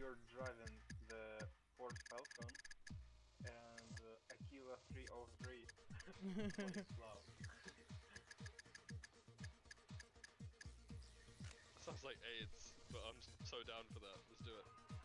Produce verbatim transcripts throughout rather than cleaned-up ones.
you're driving the Ford Falcon and uh, Aquila three oh three plays loud. Sounds like AIDS, but I'm so down for that. Let's do it.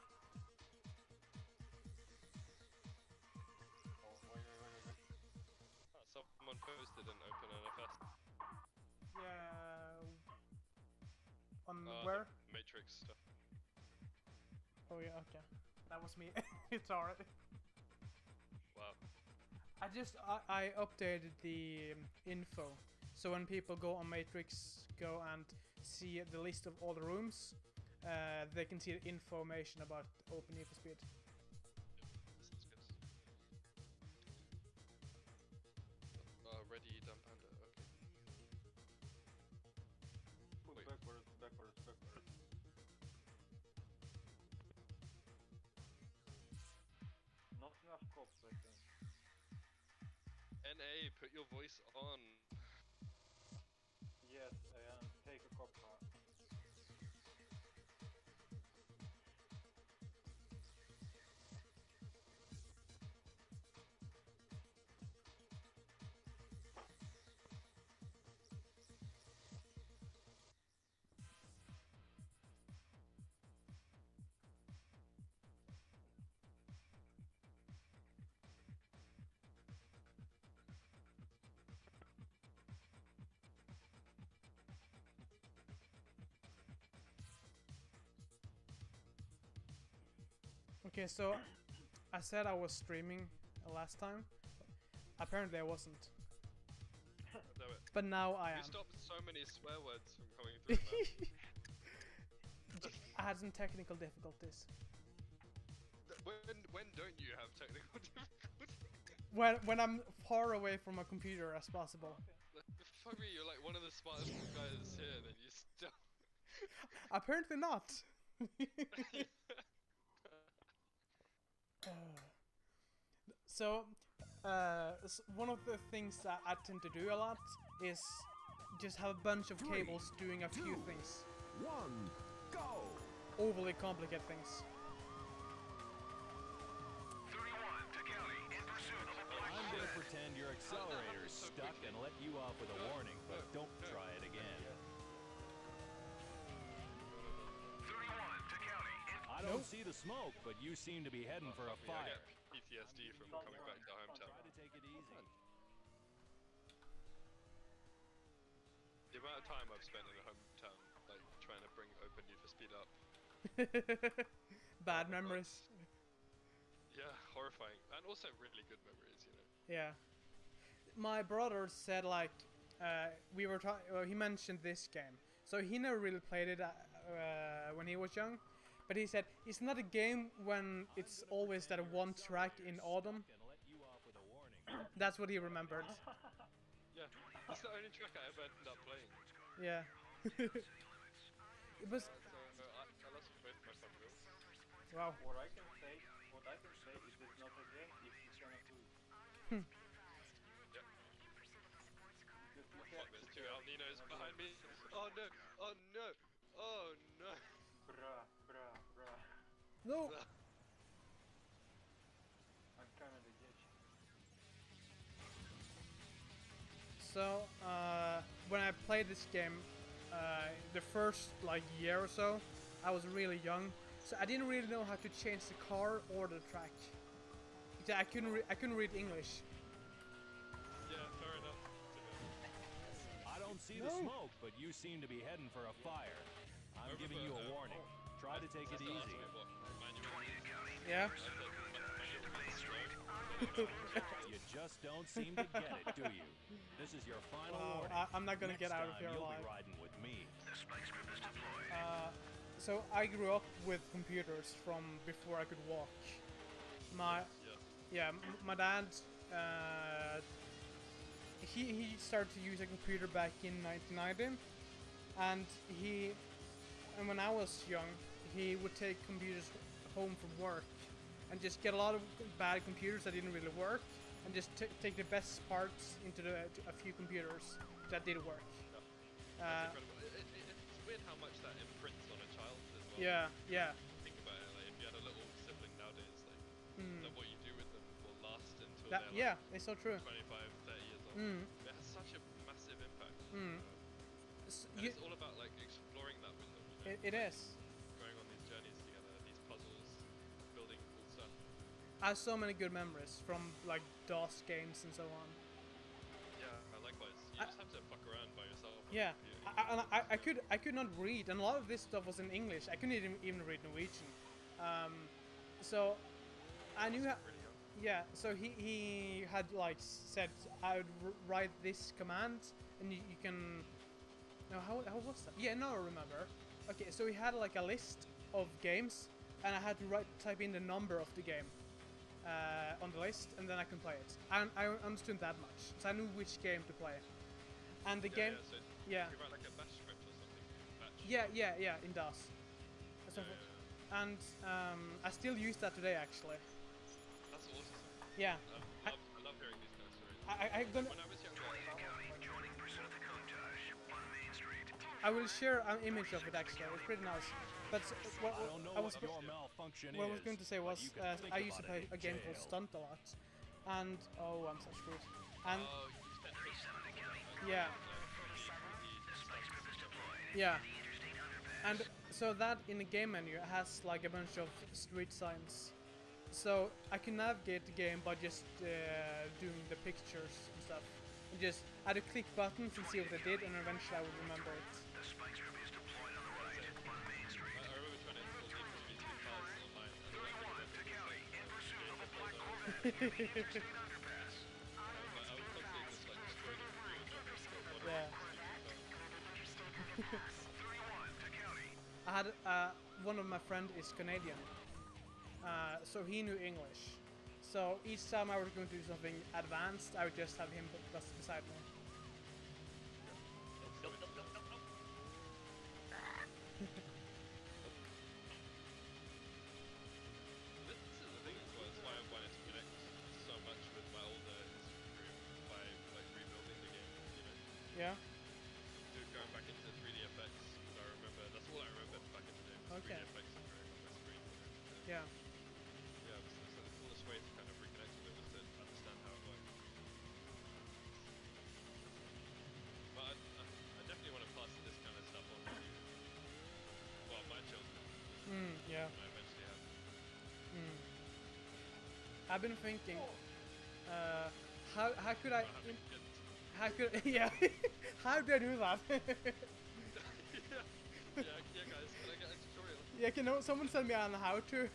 Oh, wait, wait, wait, wait. Oh, someone posted an open N F S. Yeah. On Uh, where? the Matrix stuff. Oh yeah, okay. That was me. It's alright. Wow. I just I, I updated the um, info, so when people go on Matrix Go and see the list of all the rooms, uh, they can see the information about Open Need for Speed. Yep, this is good. Uh, ready, dumb panda. Okay. Move Wait. backwards, backwards, backwards. Not enough cops, I think. N A, put your voice on. Yes, and take a cop car. Okay, so I said I was streaming last time. Apparently I wasn't, Damn it. but now I You am. stopped so many swear words from coming through, man. I had some technical difficulties. when, when don't you have technical difficulties? When when I'm far away from a computer as possible. Fuck me, you're like one of the smartest guys here, then you still... Apparently not. So, uh, s- one of the things that I tend to do a lot is just have a bunch of Three, cables doing a few two. things. One, go! Overly complicated things. thirty-one to County in pursuit of a black I'm gonna Corvette. pretend your accelerator is stuck and let you off with a warning, but don't try it again. thirty-one to County in I don't see the smoke, but you seem to be heading for a Fuck me, I fire. get P T S D from coming back to hometown. Try to take it easy. The amount of time I've spent in a hometown, like, trying to bring Open Need for Speed up. Bad memories. Yeah, horrifying. And also really good memories, you know. Yeah. My brother said like uh, we were talking. Well, he mentioned this game, so he never really played it uh, uh, when he was young. But he said it's not a game when it's always that one track in autumn. And let you off with a warning. That's what he remembered. Yeah, it's the only track I ever ended up playing. Yeah. It was So, uh, I, I lost both my summer goals. wow. What I can say, what I can say is it's not a game if you cannot lose. Yeah. Because you Oh, can- fuck, there's two you El can- Ninos behind me. Oh no, oh no, oh no. Bruh, bruh, bruh. No. I'm kinda the ditch. So uh, when I played this game, uh, the first like year or so, I was really young, so I didn't really know how to change the car or the track. Because I couldn't re- I couldn't read English. Yeah, fair enough. I don't see the No. smoke, but you seem to be heading for a fire. I'm giving you a warning. Try to take it easy. Yeah. You just don't seem to get it, do you? This is your final Wow, warning. I- I'm not gonna Next get out of time, here you'll alive. be riding with me. The spike strip is deployed. So I grew up with computers from before I could walk. My Yeah. yeah, m- my dad uh, he he started to use a computer back in nineteen ninety, and he and when I was young, he would take computers home from work and just get a lot of bad computers that didn't really work, and just t- take the best parts into the to a few computers that did work. Uh, Incredible. It, it, it's weird how much that imprints on a child as well. yeah, yeah, Think about it, like if you had until That they're yeah, it's so true. like twenty-five, thirty years old. Mm. It has such a massive impact. Mm. Um, S- and you- it's all about like exploring that with them. You know? It, it like, is. Going on these journeys together, these puzzles, building cool stuff. I have so many good memories from like DOS games and so on. Yeah, likewise. You I- just have to fuck around by yourself. and Yeah, you- I, I, and I, I could I could not read, and a lot of this stuff was in English. I couldn't even, even read Norwegian. Um, so I knew. Ha- Really young. yeah, so he he had like said I would r- write this command, and you, you can. No, how how was that? Yeah, no, I remember. Okay, so he had like a list of games, and I had to write type in the number of the game uh, on the list, and then I can play it. And I understood that much, so I knew which game to play. And the Yeah, game, yeah, so yeah. you write like a bash script or something. Batch. Yeah, yeah, yeah, in DOS. So, Yeah, yeah, and um, I still use that today, actually. yeah. That's awesome. Yeah, I love, I love hearing these kind of stories. I, I, I'm gonna, When I was younger, Joining Pursuit of Countach on Main Street. I will share an image of it. Actually, it's pretty nice. But s- what, I don't know I was, what your malfunction what I is. was going to say but was, you can uh, think I used to about play it in a game called jail. Stunt a lot, and oh, I'm so screwed. And oh, you spent push yeah, yeah, and so that in the game menu has like a bunch of street signs. So I can navigate the game by just uh, doing the pictures and stuff. And just I had to click buttons and see what they did, and eventually I would remember it. The spike strip is deployed on the right on Main Street. I, I remember trying to install Need for Speed two cars online. and I three one like, to County in pursuit of a black Corvette near the interstate underpass. I was constantly just like destroying them through and trying to Yeah. three one to County. I had uh, one of my friend is Canadian, uh, so he knew English. So each time I was going to do something advanced, I would just have him b- bes- beside me. This, this is the thing as well. It's why I wanted to connect so much with my older history group by like rebuilding the game. You know, Yeah. do going back into three D effects because I remember that's all I remember back in the day. Was Okay. three D effects appearing on my screen. You know? Yeah. Yeah, it was, it was the coolest way to kind of reconnect with it was to understand how it worked. But I, I, I definitely want to pass this kind of stuff on to, well, my children Mm, yeah. when I eventually have. Mm. I've been thinking, uh, how how could I, Not having im- kids. how could yeah, how do I do that? yeah, yeah, yeah, guys, can I get a tutorial? Yeah, can no, someone send me on how to?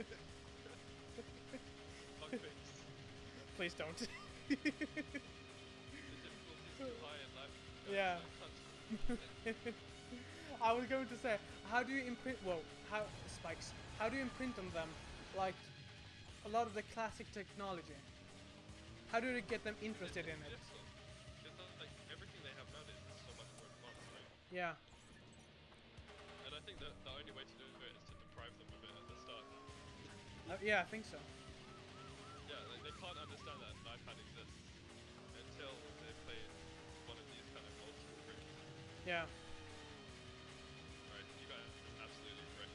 Bug fix. Please don't. The difficulty's too high in life. Yeah. I can't- I was going to say, how do you imprint? Whoa, how spikes? How do you imprint on them, like a lot of the classic technology? How do you get them interested in it? Difficult. Because like everything they have nowadays is so much more advanced, right? Yeah, And I think that the only way to do it is to deprive them of it at the start. uh, yeah, I think so. Yeah, like they can't understand that an iPad exists until they play one of these kind of old school games. Yeah, Right, you guys are absolutely correct.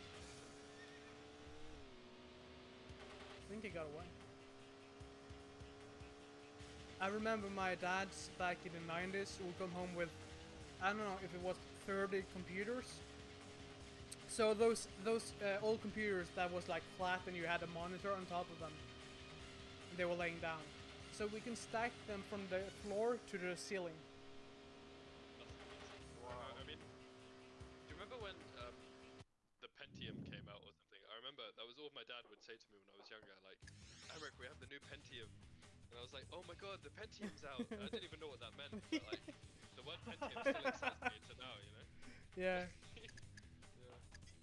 I think he got away. I remember my dad's back in the nineties would come home with, I don't know if it was thirty computers. So those those uh, old computers that was like flat and you had a monitor on top of them. They were laying down. So we can stack them from the floor to the ceiling. That's amazing. Uh, I mean, do you remember when um, the Pentium came out or something? I remember that was all my dad would say to me when I was younger, like, Emmerich, we have the new Pentium. And I was like, oh my god, the Pentium's out. And I didn't even know what that meant, but like, the word Pentium still excites me to now, you know? Yeah. Yeah.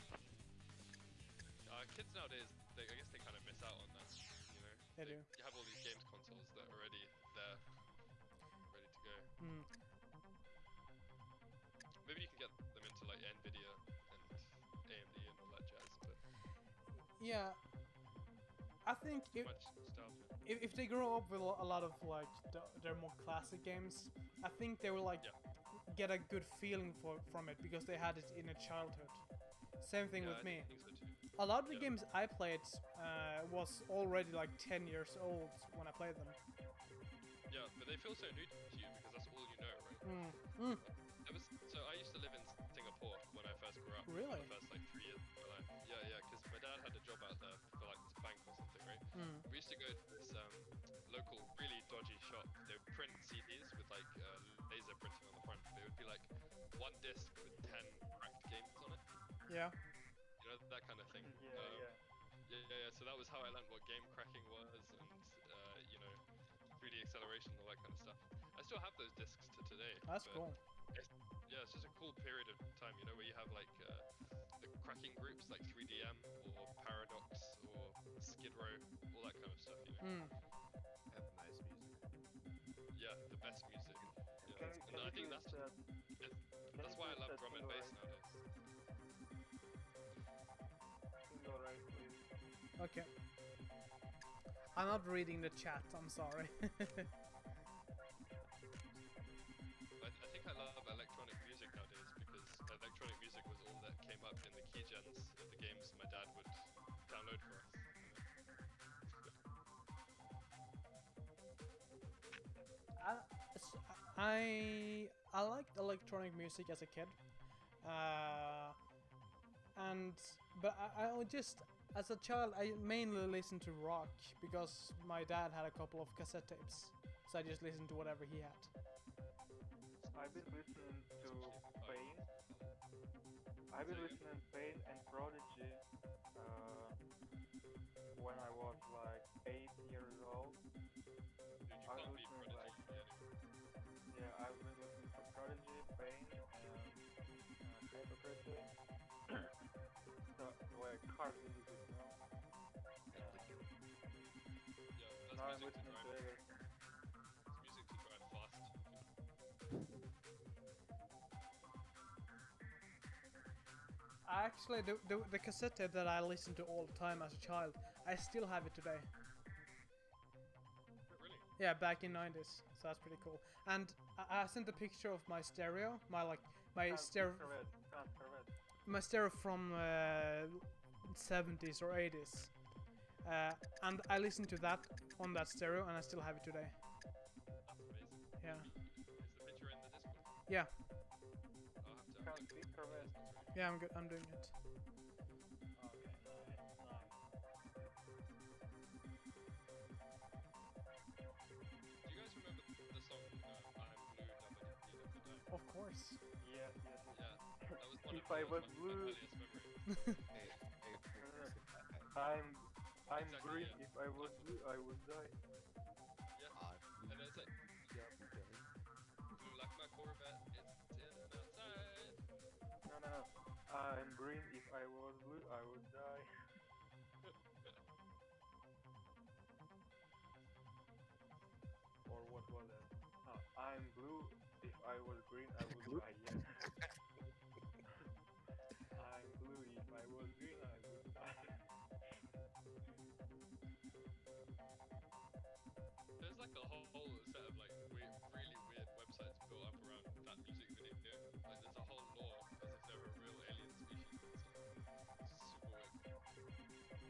Uh, kids nowadays, they, I guess they kind of miss out on that, you know? They do. You have all these games consoles that are already there, ready to go. Mm. Maybe you can get them into like Nvidia and A M D and all that jazz, but Yeah. I think too if, much nostalgia. if if they grow up with a lot of like the, their more classic games, I think they will like Yeah. get a good feeling for from it because they had it in a childhood. Same thing Yeah, with I me. think so too. a lot of the games I played uh, was already like ten years old when I played them. Yeah, but they feel so new to you because that's all you know, right? Mm. Mm. It was, so I used to live in Singapore when I first grew up. Really? For the first like three years of my life. Yeah, yeah, because my dad had a job out there for like this bank or something, right? Mm. We used to go to this um, local, really dodgy shop. They would print C Ds with like uh, laser printing on the front. They would be like one disc with ten cracked games on it. Yeah. You know, that kind of thing. Yeah, Um, yeah. Yeah, yeah, yeah. So that was how I learned what game cracking was, and uh, you know, three D acceleration, all that kind of stuff. I still have those discs to today. That's but cool. It's, yeah, it's just a cool period of time, you know, where you have like uh, the cracking groups like three D M or Paradox or Skid Row, all that kind of stuff. You know. Mm. Have nice music. Yeah, the best music. Yeah, Can, and can I you think use that's that? it, Can that's you why I use love that drum and single bass right- nowadays. Single right, please. Okay. I'm not reading the chat. I'm sorry. I, I think I love electronic music nowadays because electronic music was all that came up in the keygens of the games my dad would download for us. I, s- I I liked electronic music as a kid, uh, and but I, I would just as a child I mainly listened to rock because my dad had a couple of cassette tapes, so I just listened to whatever he had. I've been listening to Pain. I've been listening to Pain and Prodigy uh, when I was like eight years old. Dude, you I can't was beat listening Prodigy. like anyway. yeah, I've been listening to Prodigy, Pain, and uh, Hypocrisy. So like hard music, you know. Yeah, that's Now I'm music to listening to drive. Ever. It's music to drive fast. I actually the, the the cassette tape that I listened to all the time as a child, I still have it today. But really? Yeah, back in nineties, so that's pretty cool. And I, I sent a picture of my stereo, my like my Can't stereo, infrared, can't infrared. my stereo from uh, seventies or eighties, uh, and I listened to that on that stereo, and I still have it today. That's amazing. Yeah, Is the picture in the Discord? yeah, I'll have to have a Can't look. infrared. yeah. I'm good. I'm doing it. Okay, nice, nice. Do you guys remember the song uh, I'm Blue, Never Need Never Die? Of course. Yes, yes, yes. Yeah, that was one If of I that was my, blue- my earliest memories. Hey, hey, I'm I'm Exactly, green. yeah. If I was blue, I would die. Yeah, Ah, and then it's like, yeah, okay. blue like my Corvette, it's in and outside. No, no, no. I'm green. If I was blue, I would die. Or what was that? Uh, I'm blue. If I was green, I would die. Yeah. I'm blue. If I was green, I would die. There's like a whole, whole set of like weird, really weird websites built up around that music video. Like there's a whole lore as if they're a real alien species. It's super weird.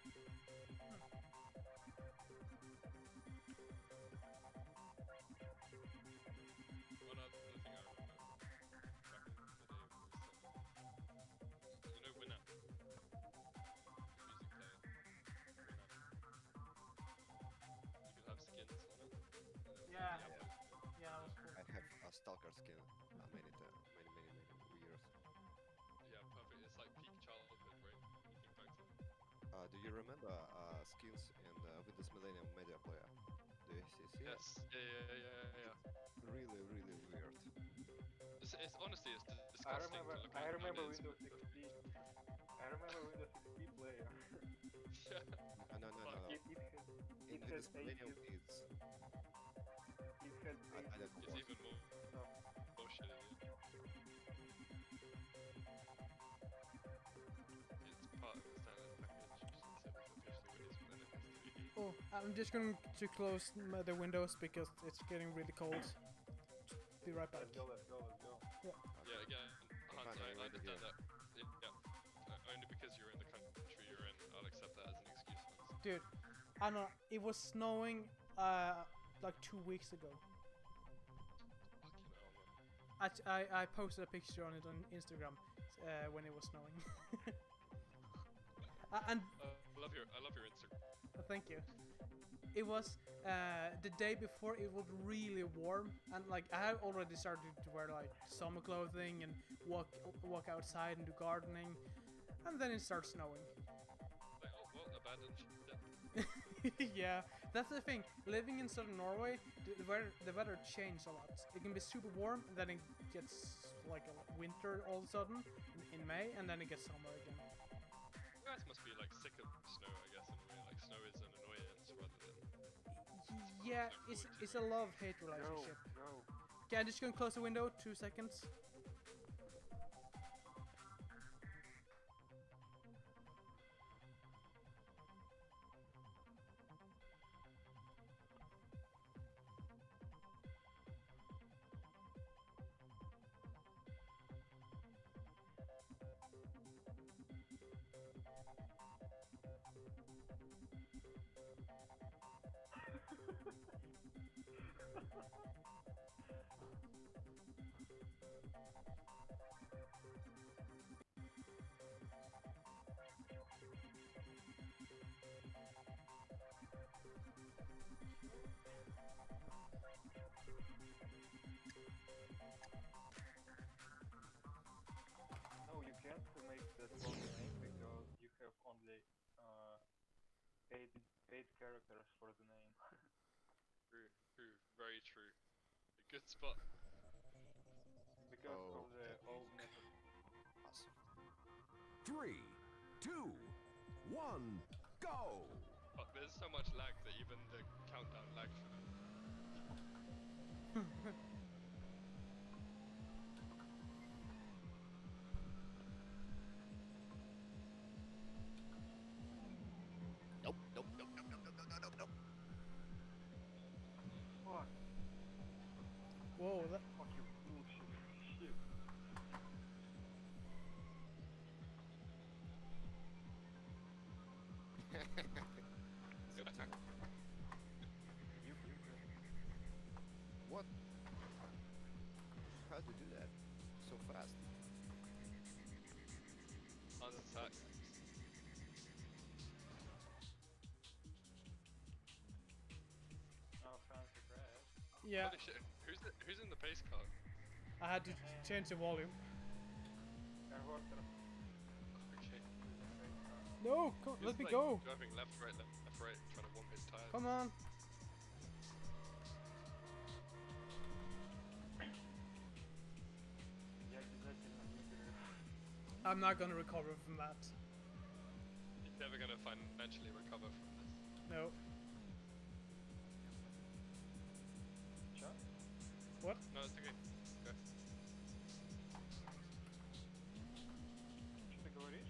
One other thing I remember back in the day was, um, you know, Winamp, the music player. Winamp. You could have skins on it. and then Yeah. you upload Yeah, that was cool. I have a stalker skin uh, many, ti- many, many, many years. Yeah, perfect. It's like peak childhood, right? You think back to it. Uh, do you remember uh, skins in uh, Windows Millennium Media Player? Do you see? see it? Yes. Yeah, yeah, yeah, yeah, yeah. Really, really weird. It's, it's honestly, it's I disgusting remember. to look I at remember nowadays, Windows but- X P. I remember Windows X P player. Yeah. Uh, no, no, no, no. It, it had. In It has Windows Millennium, eight. it's It had I, I eight don't It's know. even more stuff. bullshit. Yeah. It's part of the standard package since it was officially released with N F S three D. Oh, I'm just going to close m- the windows because it's getting really cold. Be right back. Let's go. Let's go. Let's go. Yeah, again, Hans, Fine, I, I anyway, understand yeah. that. Yeah, yeah. Uh, only because you're in the country Dude, I don't know. It was snowing uh, like two weeks ago. Fucking hell, man. I, I, I posted a picture on it on Instagram uh, when it was snowing. uh, and Uh, I love your, I love your Instagram. uh, thank you. It was uh, the day before. It was really warm, and like I had already started to wear like summer clothing and walk walk outside and do gardening, and then it starts snowing. Like, oh, well, abandoned ship. Yeah, that's the thing. Living in southern Norway, the the weather, the weather changes a lot. It can be super warm, then it gets like a winter all of a sudden in, in May, and then it gets summer again. You guys must be like sick of snow, I guess, in a way. Like snow is an annoyance rather than. Y- Yeah, it's it's a love-hate Go, relationship. go. Okay, I'm just gonna close the window. Two seconds. No, you can't make that long name because you have only uh, eight eight characters for the name. True, true, very true. A good spot. Because Oh, of the okay. old method. Awesome. Three, two, one, go! But there's so much lag that even the countdown lags for them. Nope, nope, nope, nope, nope, nope, nope, nope, nope. Fuck, Whoa, that, fuck you bullshit. Shit. You, you can. What? How to do that? So fast. Hans attack. Oh, fancy crash. yeah. Holy shit, who's the, who's in the pace car? I had to ch- change the volume. And what the Okay. No, co- Who's let me like go. driving left, right, left, left, right, trying to warm his tires. Come on. Я обязательно выиграю. I'm not gonna recover from that. He's never gonna financially recover from this. No. Чё? What? No, it's okay. Go. Что ты говоришь?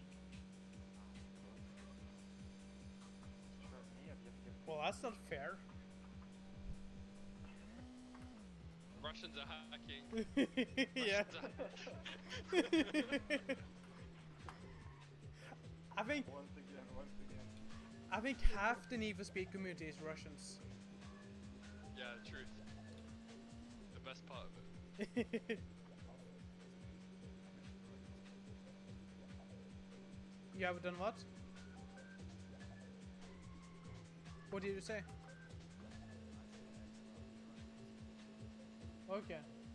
Чё? Нет, я, я... Well, that's not fair. Russians are hacking. Yeah. Russians are I think Once again, once again. I think half the Need for Speed community is Russians. Yeah, truth. The best part of it. You have done what? What did you say? Okay.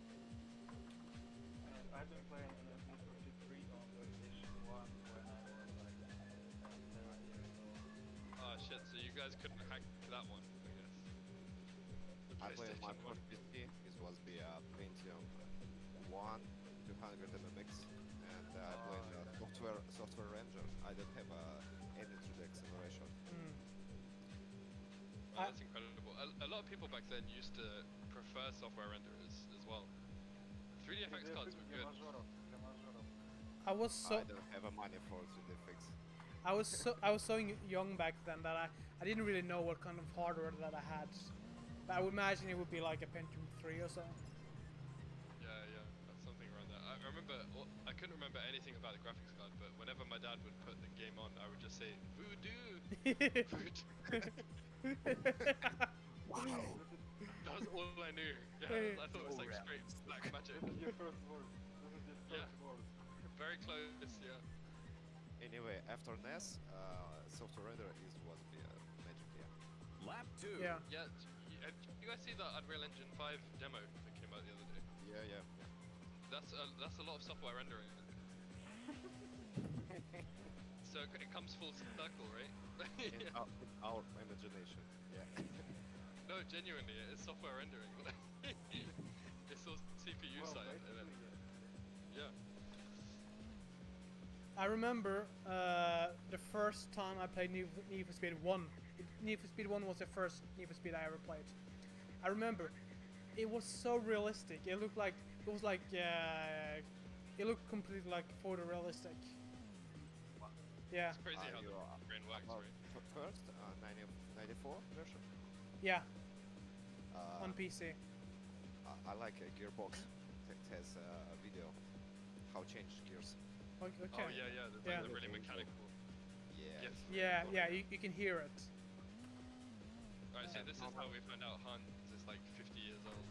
And I've been playing uh, Need for Speed three on PlayStation one when I was like uh, seven years old. Ah shit, so you guys couldn't hack that one, I guess. The I played my PlayStation one. first P C. It was the uh, Pentium one, two hundred M M X, and uh, I played Oh, uh, software software ranger. I don't have uh, any three D acceleration. Mm. Oh, I- that's incredible. A, a lot of people back then used to prefer software renderers as well. three D F X Для cards фиг- were для good. мажоров, для мажоров. I was so I don't have a money for three D fix. I was so I was so y- young back then that I I didn't really know what kind of hardware that I had. But I would imagine it would be like a Pentium three or so. Yeah, yeah, that's something around there. I I remember, well, I couldn't remember anything about the graphics card, but whenever my dad would put the game on, I would just say, voodoo! Voodoo! That was all I knew. Yeah, I thought it was like straight black magic. This is your first word. This is your first Yeah. word. Very close, yeah. Anyway, after N E S, uh, software render is was the uh, magic. Yeah. Lap two. Yeah. Yeah, d- y- have you guys see that Unreal Engine five demo that came out the other day? Yeah, yeah. yeah. That's a, that's a lot of software rendering. So it it comes full circle, right? In, our, in our imagination. Yeah. No, genuinely, it is software rendering. It's all C P U Well, side, and then, basically, yeah. yeah. I remember uh, the first time I played Need for, Need for Speed one. It, Need for Speed one was the first Need for Speed I ever played. I remember it was so realistic. It looked like it was like uh, it looked completely like photorealistic. Yeah, It's crazy Uh, how you the are- brain works, Well, right? f- first, uh, ninety, ninety-four version. yeah, Uh, on P C. I, I like a Gearbox. It has uh, a video how change gears. O- Okay. Oh yeah, yeah, the, Yeah. the really mechanical. Yeah. Yes. it's really Yeah, cool. yeah, you, you can hear it. Right, so Uh, this is how we find out Hans is like fifty years old.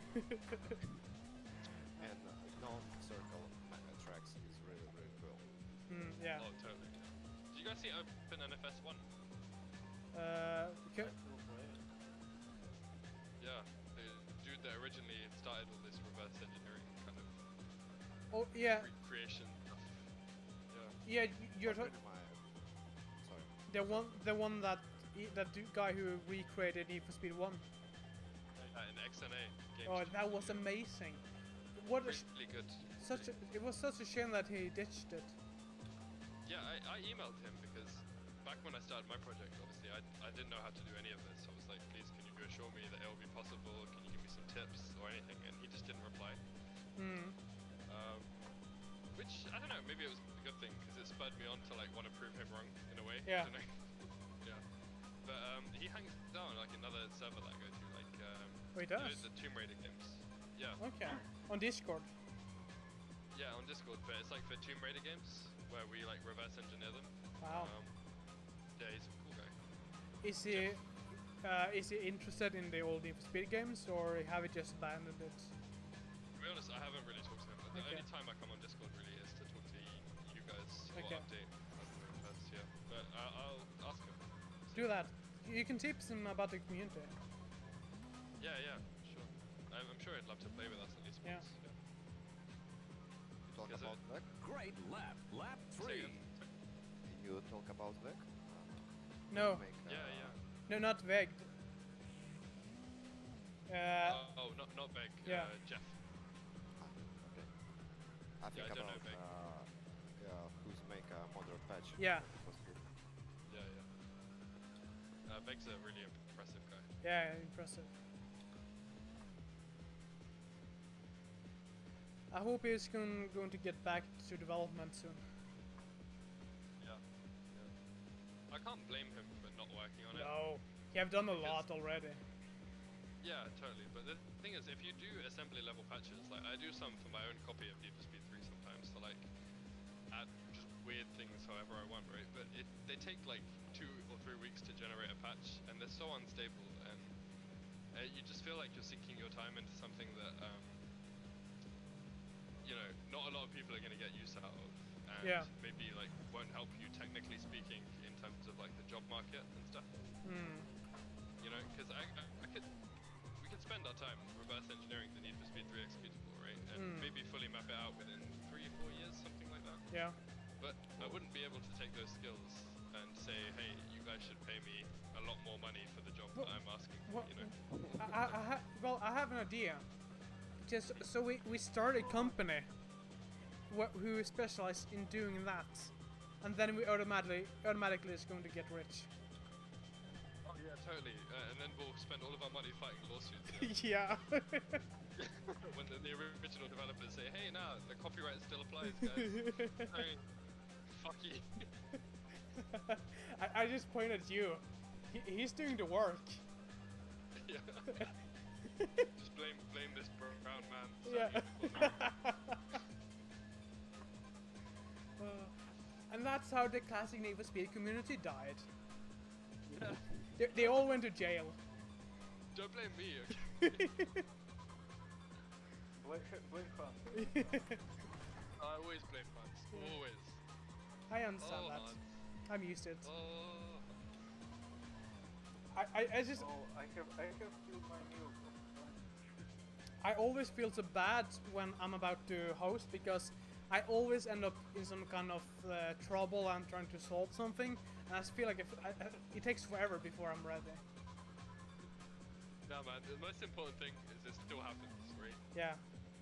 And uh, non-circle uh, tracks is really, really cool. Mm, yeah. Oh, totally. Did you guys see Open N F S one? Uh, okay. I still play it. Yeah, the dude that originally started all this reverse engineering kind of Oh yeah, recreation stuff. Yeah. yeah. y- You're Pretty ta- my, sorry. the one, the one that i- that du- guy who recreated Need for Speed one. Uh, in X N A games. Oh, that was amazing. What a sh- really good. such a, it was such a shame that he ditched it. Yeah, I, I emailed him because back when I started my project, obviously, I, I didn't know how to do any of this. I was like, please, can you assure me that it will be possible? Can you give me some tips or anything? And he just didn't reply. Hmm. Um, which, I don't know, maybe it was a good thing because it spurred me on to like want to prove him wrong in a way. Yeah. I don't know. Yeah. But um, he hangs down like another server that I go to, like um, Oh, he you know, does. the Tomb Raider games. Yeah. Okay. On Discord. Yeah, on Discord, but it's like for Tomb Raider games where we like reverse engineer them. Wow. Um, yeah, he's a cool guy. Is he uh, is he interested in the old Need for Speed games, or have he just abandoned it? To be honest, I haven't really talked to him. The Okay. only time I come on Discord really is to talk to y- you guys or Okay. update as the events, yeah. But uh, I'll ask him. Do that. You can tips him about the community. Yeah, yeah, sure. I'm, I'm sure he'd love to play with us at least Yeah. once. Yeah. You talk Is it- about Vec? Great lap. Lap Say three. again? You talk about Vec? No, Make, uh, Yeah, yeah. no, not Vegd. Uh, oh, oh, not not Veg. yeah. Uh, Jeff. ah, okay. I think I don't know about Vec. uh, yeah, who's make a moderate patch. Yeah. for Speed. Yeah, yeah. Uh, Veg's a really impressive guy. yeah, impressive. I hope he's going, going to get back to development soon. Yeah. yeah. I can't blame him for not working on it. No, you have done a Because- lot already. Yeah, totally. But the thing is, if you do assembly level patches, like I do some for my own copy of Need for Speed three sometimes, to like add just weird things however I want, right? But it they take like two or three weeks to generate a patch, and they're so unstable, and uh, you just feel like you're sinking your time into something that um, you know not a lot of people are going to get use out of, and Yeah. maybe like won't help you technically speaking in terms of like the job market and stuff. Hmm. You know, because I, I, I could, we could spend our time reverse engineering the Need for Speed three executable, right? And Mm. maybe fully map it out within three, four years, something like that. Yeah. But I wouldn't be able to take those skills and say, hey, you guys should pay me a lot more money for the job Well- that I'm asking for, Well, you know? I, I, I ha- well, I have an idea. Just so we we start a company wh- who specialize in doing that, and then we automatically automatically is going to get rich. Oh, yeah, totally. Uh, and then we'll spend all of our money fighting lawsuits. Yeah. when the, the original developers say, hey, nah, the copyright still applies, guys. I mean, fuck you. I, I just pointed at you. He, he's doing the work. Yeah. Just blame blame this brown man. Yeah. Sadly, for And that's how the classic Need for Speed community died. Yeah. They, they all went to jail. Don't blame me. Okay? Blame, blame fun. I always blame fans. Always. I understand Oh, that. Hans. I'm used to it. Oh. I, I, I just, Oh, I have, I have killed my meal. I always feel so bad when I'm about to host because I always end up in some kind of uh, trouble. I'm trying to solve something, and I just feel like if I, I, it takes forever before I'm ready. Nah, man. The most important thing is it still happens, right? Yeah.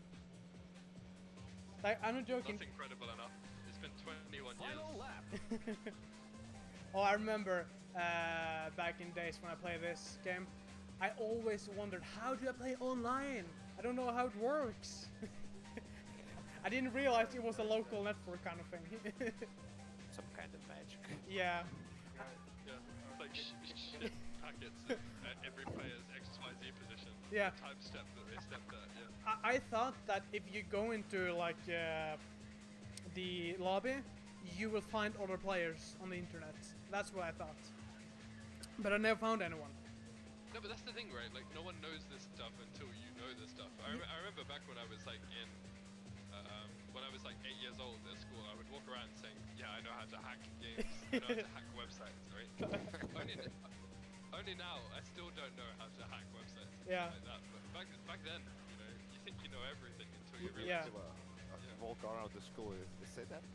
Like, I'm not joking. That's incredible enough. It's been twenty-one Final years. lap. Oh, I remember uh, back in days when I played this game, I always wondered, how do I play online? I don't know how it works. I didn't realize it was a local network kind of thing. Some kind of magic. Yeah. Yeah. It's like sh shit packets at at every player's X Y Z position. Yeah. Time step that they stepped at, yeah. I, I thought that if you go into like uh, the lobby, you will find other players on the internet. That's what I thought. But I never found anyone. No, but that's the thing, right? Like, no one knows this stuff until you know this stuff. I, rem I remember back when I was like in, uh, um, when I was like eight years old at school, I would walk around saying, yeah, I know how to hack games, I know how to hack websites, right? only, only now, I still don't know how to hack websites. and Yeah. Like that. But back, back then, you know, you think you know everything until you Y- realize. yeah. To, uh, uh, Yeah. walk around the school, they they say that?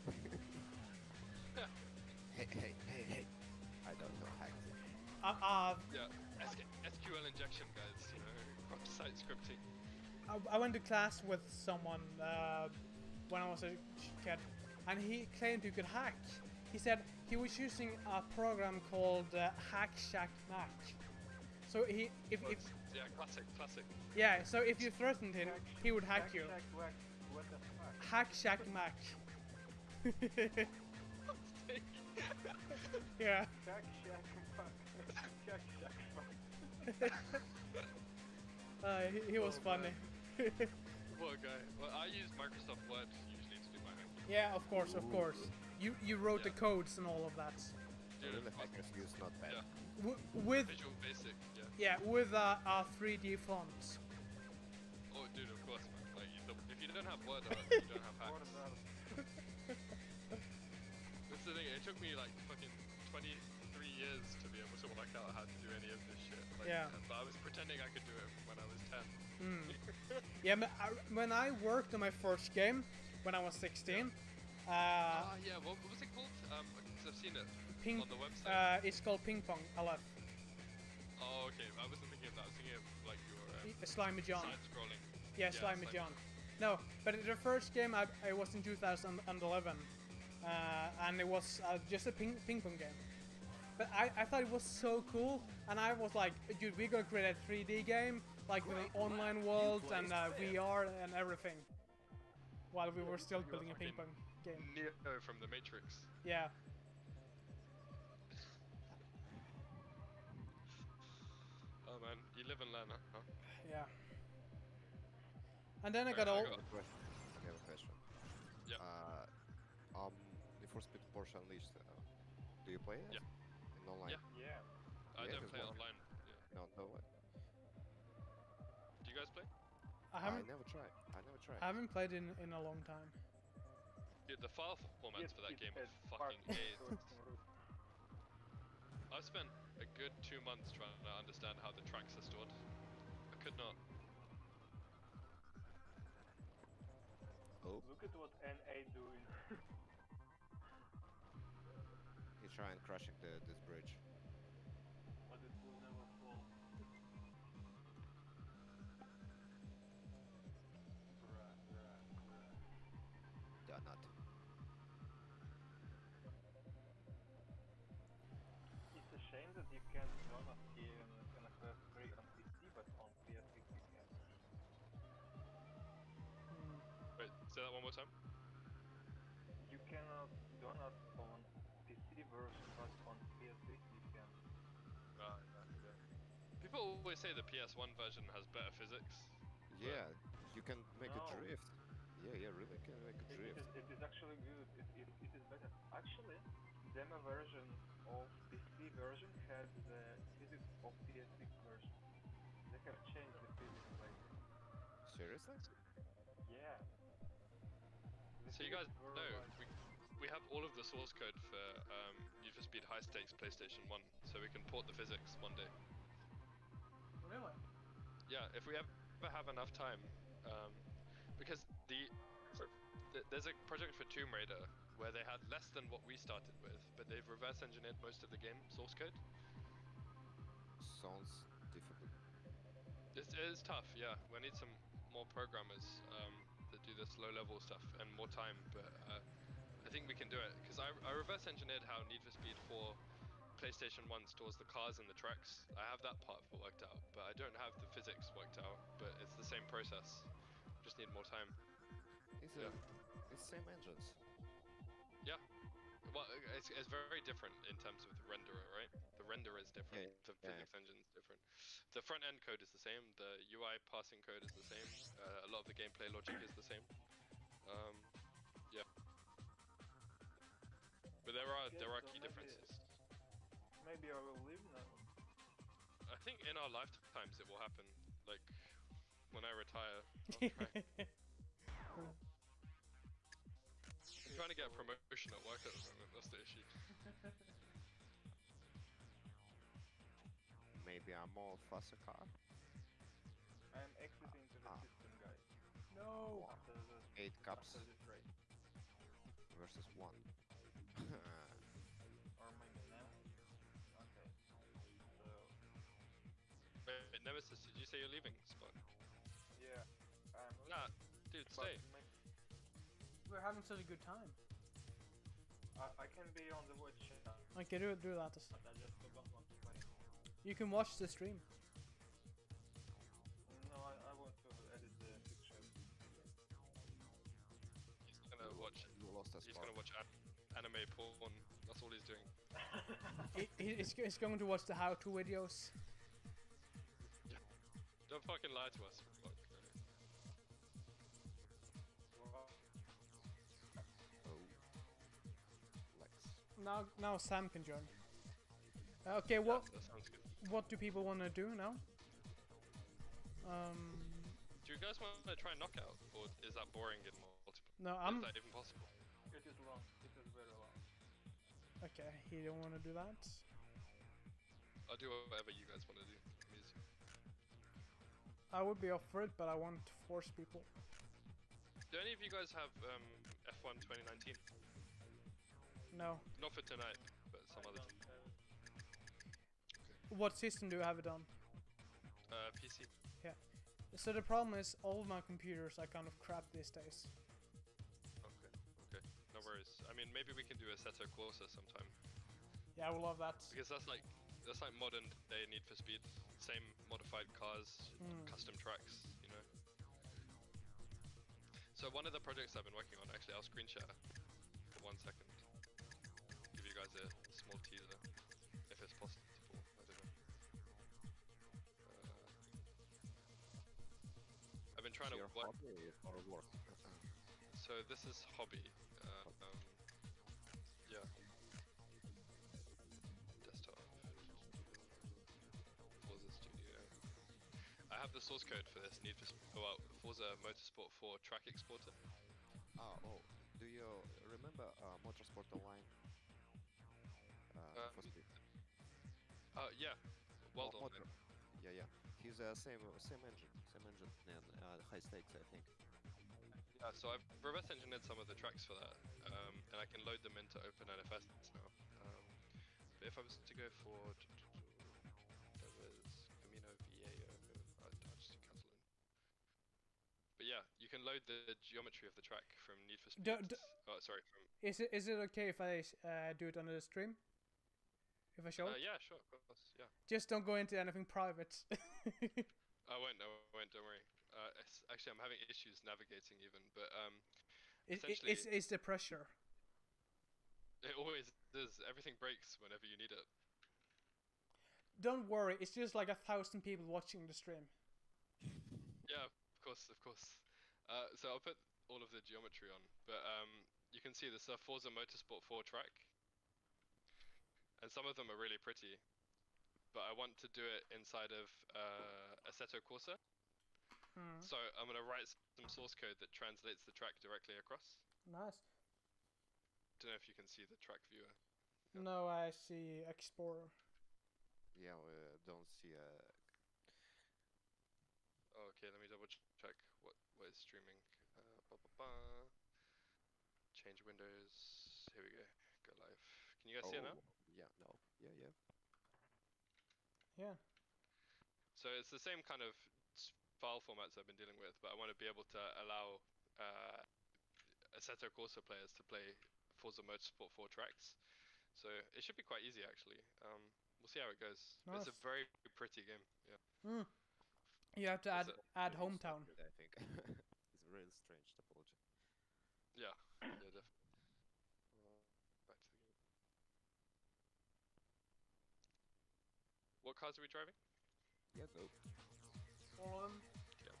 hey, hey, hey, hey. I don't know hacking. Uh, uh, Yeah, S Q L injection, guys, you know, website scripting. I, I went to class with someone uh, when I was a kid, and he claimed he could hack. He said he was using a program called uh, Hack Shack Mac. So he, if, Well, if, it's- yeah, classic, classic. yeah, so if you threatened him, he would hack you. Shack, whack, what the fuck? Hack Shack Mac. Yeah. Shack, shack, fuck. Shack, shack, fuck. Uh, he, he was Oh, funny. Poor guy. Well, I use Microsoft Word usually to do my hacking. Yeah, of course, of course. You you wrote the Yeah. codes and all of that. Dude, Really, it's hackers use not bad. Yeah. W- with Visual Basic, yeah. yeah, with a, a three D font. Oh, dude, of course, man. Like, you don't, if you don't have Word art, you don't have hacks. Word art. That's the thing. It took me like fucking twenty-three years to be able to work out how to do any of this shit. Like, Yeah. But I was pretending I could do it when I was ten. Mm. Yeah, but I, when I worked on my first game, when I was sixteen, uh, Ah, yeah. What, what was it called? Um, because I've seen it ping, on the website. uh, it's called Ping Pong L F. Oh, okay. I wasn't thinking of that. I was thinking of like your um, Slimy John. side scrolling. Yeah, yeah, Slimy Slimy John. No, but the first game I, I was in two thousand eleven, uh, and it was uh, just a ping, ping pong game. But I, I thought it was so cool, and I was like, dude, we're gonna create a three D game, like with an online world and uh, V R and everything. While we were still You building a ping pong fucking game. Neo from the Matrix. Yeah. Oh man, you live and learn, huh? Yeah. And then I Alright, got I all. got- Question. I have a question. Yeah. Uh, um, Need for Speed Porsche Unleashed. Uh, do you play it? Yeah. In online? Yeah. Yeah. I Yeah, don't there's play one. online. Yeah. No, no way. Do you guys play? I I haven't. never tried. I never tried. I haven't played in in a long time. Dude, the file formats Yes, for that it's game at are Park fucking AIDS. Roasting Roof. I've spent a good two months trying to understand how the tracks are stored. I could not. Oh, Look at what N A doing. he's trying crushing the this bridge. But it will never fall. Bruh, bruh, bruh. Donut. It's a shame that you can't run a game in a F three on P C, but on P S six you can. Hmm. Wait, say that one more time. You cannot donut on P C version, but on P S six you can. Right, right, yeah. People always say the P S one version has better physics. Yeah, you can make No. a drift. Yeah, yeah, really can make a It, it, drift. is, it is actually good. It, it, it is better. Actually, demo version of P C version has the physics of P S six version. They have changed the physics slightly. Seriously? Yeah. The So you guys physics were know like we we have all of the source code for um, Need for Speed High Stakes PlayStation One, so we can port the physics one day. Really? Yeah, if we ever have enough time, um, because the, th- there's a project for Tomb Raider where they had less than what we started with, but they've reverse engineered most of the game source code. Sounds difficult. It's, it's tough, yeah. We need some more programmers um, that do this low level stuff and more time, but uh, I think we can do it because I, I reverse engineered how Need for Speed four PlayStation one stores the cars and the tracks. I have that part worked out, but I don't have the physics worked out. But it's the same process. Just need more time. It's Yeah. a, it's same engines. Yeah. Well, it's, it's very different in terms of the renderer, right? The renderer is different. Yeah, The yeah. physics engine is different. The front end code is the same. The U I passing code is the same. Uh, a lot of the gameplay logic is the same. Um, yeah. But there are okay, there are so key maybe, differences. maybe I will leave now. I think in our lifetimes it will happen. Like when I retire, I'll try. I'm trying to get a promotion at work at the moment. That's the issue. Maybe a more faster car. I am exiting to the Ah. system, guys. No. After this, Eight cups after this race, versus one. or maybe now. Okay. So Wait, wait, Nemesis, did you say you're leaving, Spot? yeah, I'm. Nah, dude, but stay. may- We're having such a good time. I, I can be on the watch channel, Okay, do do that. but I just don't want to play. You can watch the stream. No, I, I want to edit the picture. He's gonna watch. You lost a He's spot. gonna watch an- anime porn. That's all he's doing. He, he- he's, he's going to watch the how-to videos. Don't fucking lie to us. Fuck. Oh. Lex. Now now Sam can join. Uh, okay, Yeah, what that sounds good. what do people want to do now? Um, Do you guys want to try knockout, or is that boring in multiple? no, I'm Is that even possible? It is long. It is very long. okay. He don't want to do that. I'll do whatever you guys want to do. I'm easy. I would be up for it, but I want to force people. Do any of you guys have um, F one twenty nineteen? No. Not for tonight, but some I other don't time. have it. What system do you have it on? Uh, P C. So the problem is all of my computers are kind of crap these days. Okay, okay. No worries. I mean, maybe we can do a Assetto Corsa sometime. Yeah, I will love that. Because that's like, that's like modern day Need for Speed. Same modified cars, Mm. custom tracks, you know. So one of the projects I've been working on, actually, I'll screen share for one second. Give you guys a small teaser, if it's possible. I don't know. Uh, I've been trying to Your work. hobby or work? So this is hobby. Uh, um, yeah. Desktop. Forza Studio. I have the source code for this. Need for Sp- well, Forza Motorsport four track exporter. Ah, oh, do you remember uh, Motorsport Online? Uh, Uh, for speed. Uh, yeah. Well Mo- done. Motor. Yeah, yeah. He's uh, same same engine, same engine, and uh, high stakes, I think. Yeah, so I've reverse engineered some of the tracks for that, um, and I can load them into OpenNFS now. Um, but if I was to go for, there was Camino Viejo, uh, touched Catalan. But yeah, you can load the geometry of the track from Need for Speed. Do- do- oh, sorry, from. Is it is it okay if I uh, do it on the stream? If I show Uh, it? yeah, sure, of course, yeah. Just don't go into anything private. I won't, I won't, don't worry. Uh, it's, actually, I'm having issues navigating even, but um, it, it, Essentially- it's it's the pressure. it always is. Everything breaks whenever you need it. Don't worry, it's just like a thousand people watching the stream. Yeah, of course, of course. Uh, so I'll put all of the geometry on, but um, you can see this is a Forza Motorsport four track, and some of them are really pretty, but I want to do it inside of uh, Assetto Corsa, Hmm. so I'm gonna write some source code that translates the track directly across. Nice. Don't know if you can see the track viewer. Yeah. No, I see Explorer. Yeah, we don't see a. Oh, okay, let me double ch- check what what is streaming. Uh, ba -ba -ba. Change windows. Here we go. Go live. Can you guys see it now? Yeah, no. Yeah, yeah. Yeah. So it's the same kind of s- file formats I've been dealing with, but I want to be able to allow uh, Assetto Corsa players to play Forza Motorsport four tracks. So it should be quite easy actually. Um, we'll see how it goes. But it's a Nice. very pretty game. Yeah. Hmm. You have to add Is it- add Really hometown. stupid, I think. It's a really strange topology. Yeah. Yeah, definitely. Uh, back to the game. What cars are we driving? Yeah, no. Um. Yeah.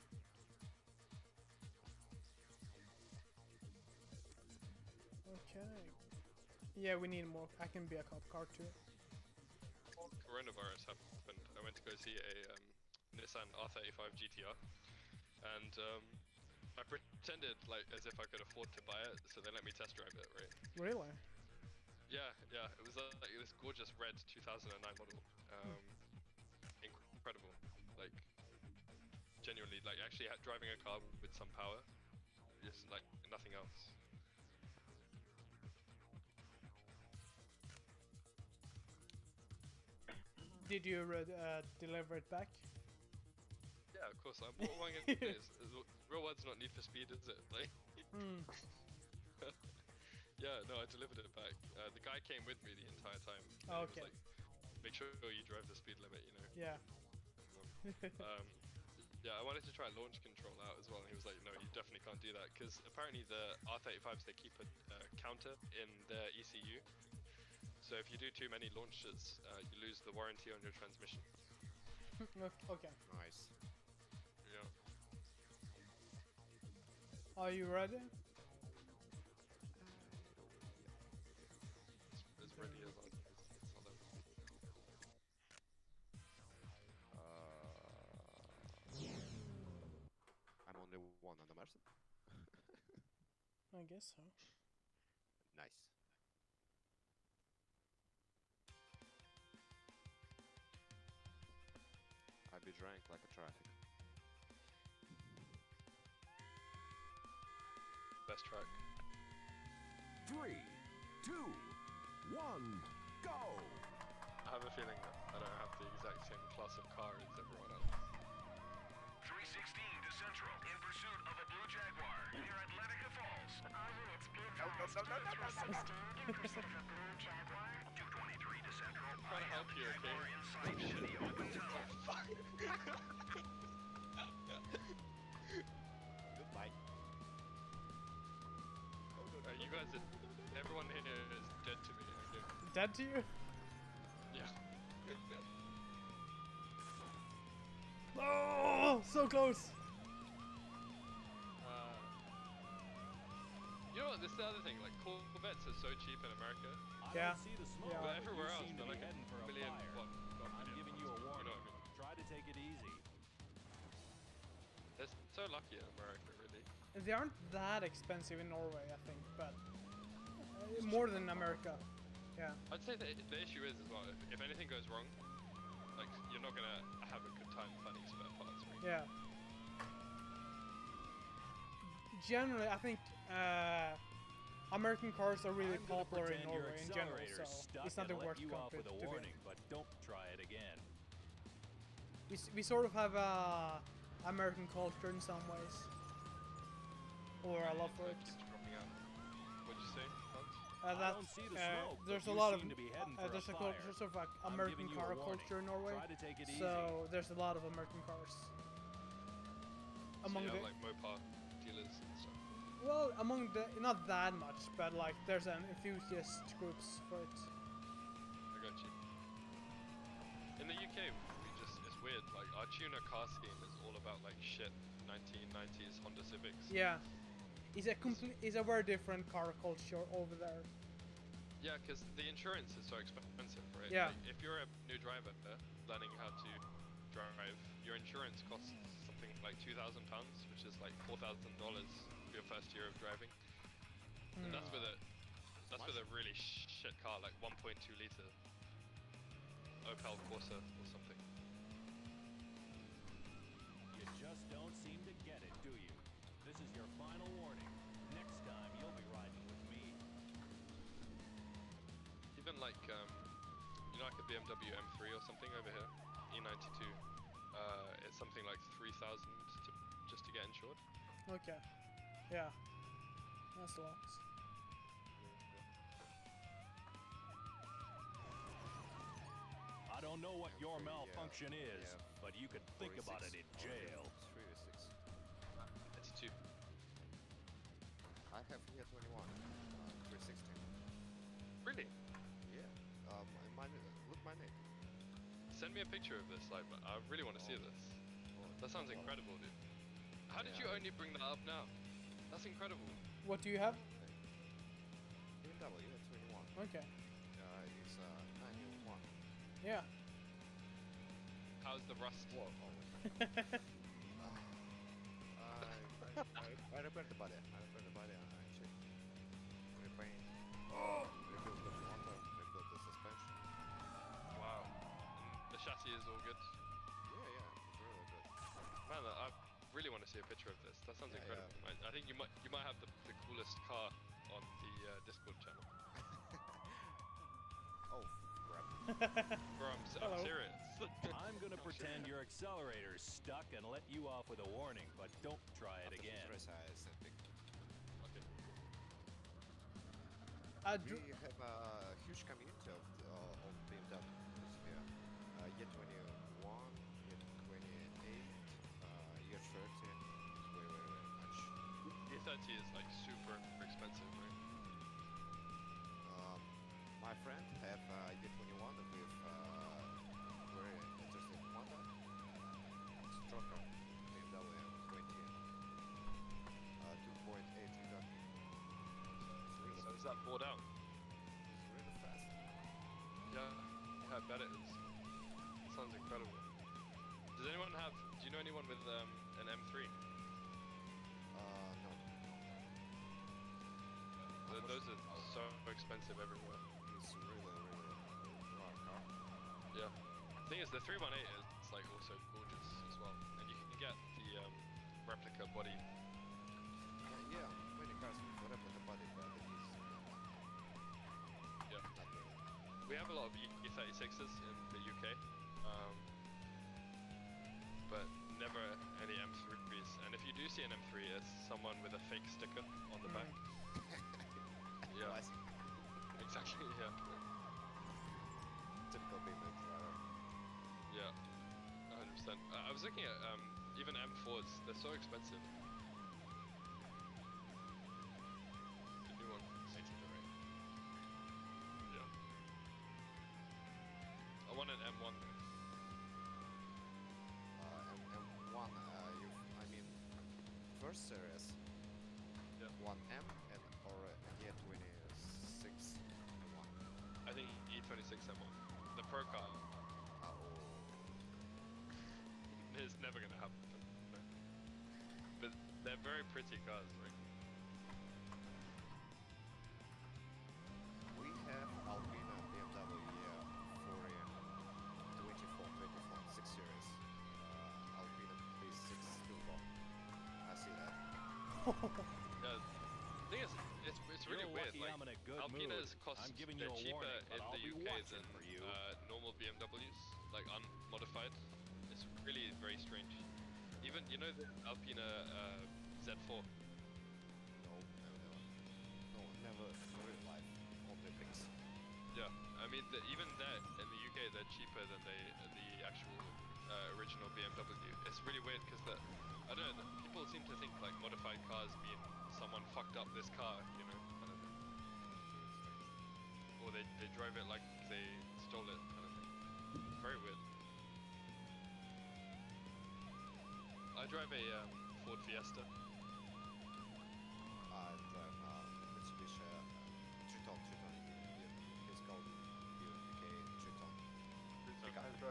Okay. Yeah, we need more. I can be a cop car too. Coronavirus happened. I went to go see a um, Nissan R thirty-five G T R, and um, I pretended like as if I could afford to buy it, so they let me test drive it, right? Really? Yeah, yeah. It was uh, like this gorgeous red two thousand nine model. Um, incredible, like genuinely, like actually ha- driving a car with some power, just like nothing else. Did you re- uh, deliver it back? Yeah, of course. I'm, what am I gonna do? Is, is, real world's not Need for Speed, is it? Like. Hmm. Yeah, no, I delivered it back. Uh, the guy came with me the entire time. and Oh, he okay. was like, make sure you drive the speed limit, you know. Yeah. Um, yeah, I wanted to try launch control out as well, and he was like, no, you definitely can't do that, because apparently the R thirty-fives, they keep a uh, counter in their E C U. So if you do too many launches, uh, you lose the warranty on your transmission. Okay. Nice. Yeah. Are you ready? As, as ready as I as, as I'll ever be. Uh, I'm only one on the Mercy. I guess so. Nice. I be drank like a traffic. Best track. Three, two, one, go! I have a feeling that I don't have the exact same class of car as everyone else. three sixteen to Central in pursuit of a blue Jaguar near Atlantica Falls. All units be advised. three sixteen in pursuit of a blue Jaguar. two twenty-three to Central. I'm trying to help you, okay? Jaguar in sight in the open tunnel. Goodbye. Uh, you guys, are, everyone here is dead to me. Okay? Dead to you? Yeah. Oh, so close. Uh, you know what? This is the other thing. Like Corvettes are so cheap in America, I Yeah. don't see the smoke, Yeah. but but everywhere you else seem to they're be like heading for a a million. fire. What? not I'm million giving you a bucks, warning. You know what I mean? Try to take it easy. They're so lucky in America, really. They aren't that expensive in Norway, I think, but uh, more than America. Yeah. I'd say that the issue is as well. If, if anything goes wrong, like you're not gonna have a good time finding spare parts. Right? Yeah. Generally, I think uh, American cars are really I'm gonna popular in pretend your Norway in general, accelerator's so stuck it's not the and let worst you off country with a to be in. warning, but don't try it again. We, s- we sort of have a American culture in some ways, or a love for It it. keeps dropping out. What'd you say, Hans? Uh, I that don't see the uh, smoke, but there's a you lot of seem to be heading uh, for a there's a fire. culture sort of like I'm American giving you a car warning. culture in Norway, Try to take it easy. so there's a lot of American cars. Among so you the have, like Mopar dealers and stuff. well, among the not that much, but like there's an enthusiast groups for it. I got you. In the U K, we just it's weird. Like our tuner car scheme is all about like shit nineteen nineties Honda Civics. Yeah, It's a complete, it's a very different car culture over there. Yeah, because the insurance is so expensive, right? Yeah. Like, if you're a new driver uh, learning how to drive, your insurance costs something like two thousand pounds, which is like four thousand dollars for your first year of driving. And Hmm. that's with a that's with a really sh shit car, like one point two liter Opel Corsa or something. You just don't seem to get it, do you? This is your final warning. Next time, you'll be riding with me. Even like um, you know, like a B M W M three or something over here, E ninety-two. Uh, it's something like three thousand to just to get insured. Okay. Yeah. That's a lot. I don't know what your Yeah, malfunction is, yeah. but you could think about it in jail. three or six. It's two. I have here twenty-one. Uh, three sixteen. Really? Yeah. Um, my, look my name. Send me a picture of this. Like, I really want to see Oh. this. Oh, That sounds well, incredible, dude. How did Yeah. you only bring that up now? That's incredible. What do you have? B M W twenty-one. Okay. Uh, it's uh, ninety-one. Yeah. How's the rust? Whoa. Oh. uh, I, I, I repaired the body. I repaired the body. I checked. Repaint. Rebuilt the motor. Rebuilt the suspension. Wow. And the chassis is all good. Yeah, yeah. It's really good. Man, I really want to see a picture of this. That sounds Yeah, incredible. I, I think you might you might have the, the coolest car on the uh, Discord channel. Oh, crap. Bro, I'm, s- I'm Hello. serious. I'm gonna pretend your accelerator's stuck and let you off with a warning, but don't try it After again. the dress, I sent pic. Okay. I We dr- have a huge community of, uh, of B M Ws here. Uh, year twenty-one, year twenty-eight, uh, year thirty. It's very, very, very much. E thirty is like super expensive, right? Um, my friend have uh, year twenty-one with uh, very interesting motor. Stroker B M W M twenty. Uh, two point eight liter. It's really, So is that bored out? it's really fast. Yeah. Yeah, I bet it is. Sounds incredible. Does anyone have? Do you know anyone with um, an M three? Uh, no. Th- those are so expensive everywhere. It's really, really rare car. Yeah. The thing is, the three one eight is like also gorgeous as well, and you can get the um, replica body. Yeah, yeah, many cars with replica body, but it is Yeah. not really. We have a lot of E thirty-sixes in the U K, um, but never any M threes. And if you do see an M three, it's someone with a fake sticker on the back. Yeah, Classic. exactly. Yeah, Typical B M W driver. yeah, one hundred percent. I I was looking at um, even M fours. They're so expensive. The new one. Yeah. I want an M one. Uh, M M1, uh, you, I mean, first series, Yeah. one M and or uh, year twenty-six M one. I think E twenty-six M one. The pro car. Uh, oh, It's never gonna happen. No. But they're very pretty cars, right? we have Alpina B M W year forty, twenty-four, twenty-four, six series. Uh, Alpina B six Turbo. I see that. Yeah. The thing is, it's it's really You're weird. lucky Like I'm in a good Alpinas mood. cost I'm giving they're you a cheaper warning, but in I'll the be U K watching than for you. uh, normal B M Ws, like unmodified. It's really very strange. Even you know the Alpina uh, Z four. No, never, never. No, never in real life. Only pics. Yeah, I mean the, even that in the U K they're cheaper than they the actual uh, original B M W. It's really weird because the I don't know. People seem to think like modified cars mean someone fucked up this car, you know, kind of thing. Or they they drove it like they stole it, kind of thing. Very weird. I drive a um, Ford Fiesta.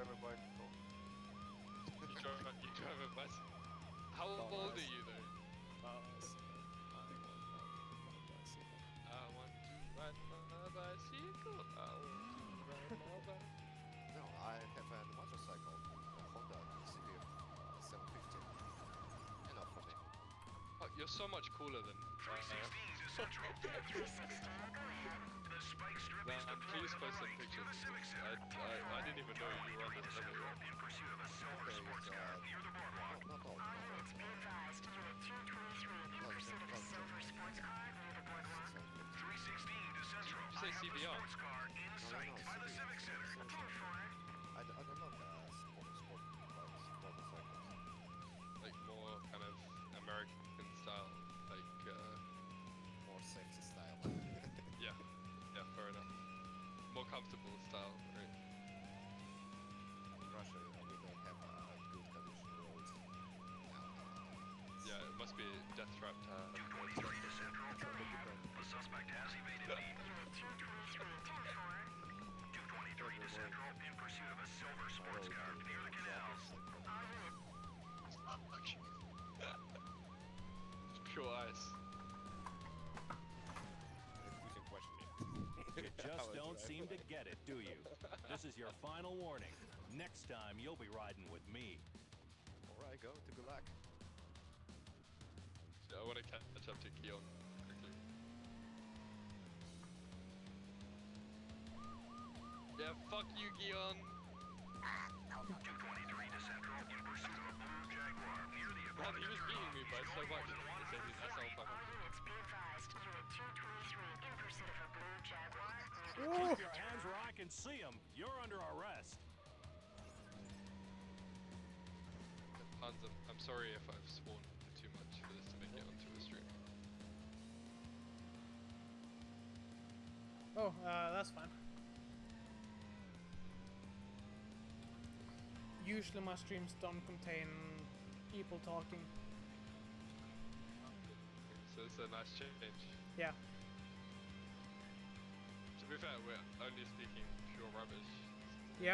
drive a bicycle. You drive, you drive a bicycle. How Oh, old nice. are you though? Nice. I want my bicycle. I want to ride my bicycle. I want to ride my bicycle. No, I have a motorcycle, a Honda C B uh, seven fifty. Enough for me. Oh, you're so much cooler than. three Uh, sixteen to Central. three sixteen, go ahead. The spike strip nah, is deployed please on post the some right pictures. to the Civic I, Center. I, I didn't even know you were on this level. Central in pursuit of a silver Okay, sports it's, car uh, near the boardwalk. No, not all. All units, be advised. Unit two twenty-three in Look, pursuit of a look, silver sports car near the boardwalk. seven fifty. three sixteen to Central. Did you say I have C B the R? sports car in No, sight no, by the C B R. Civic Center. ten four. I, d- I don't know uh, sport, sport bikes, motorcycles. Like more kind of American style, like uh, More sexy style. yeah, yeah, fair enough. More comfortable style, right? In Russia, uh, we don't have uh, good condition roads. Now, Yeah, it must be death trap to have. two twenty-three to Central. The suspect has evaded me. Unit two twenty-three, ten four. two twenty-three to Central in pursuit of a silver sports car near the canals. All units. Pure ice. Putin question me. You How just I don't drive. seem to get it, do you? This is your final warning. Next time, you'll be riding with me. Alright, go to Gulag. Yeah, I want to catch up to Keon quickly. Yeah, fuck you, Keon. two twenty-three to Central in pursuit of a blue Jaguar near the Man, he was beating me by so much. Going It's like his S L five All hundred. units, be advised. Unit two twenty-three in pursuit of a blue Jaguar near the Ooh. Keep your hands where I can see them. You're under arrest. Hans, I'm, I'm sorry if I've sworn too much for this to make it onto a stream. Oh, uh, that's fine. Usually my streams don't contain people talking. So it's a nice change. Yeah. To be fair, we're only speaking pure rubbish. Yep.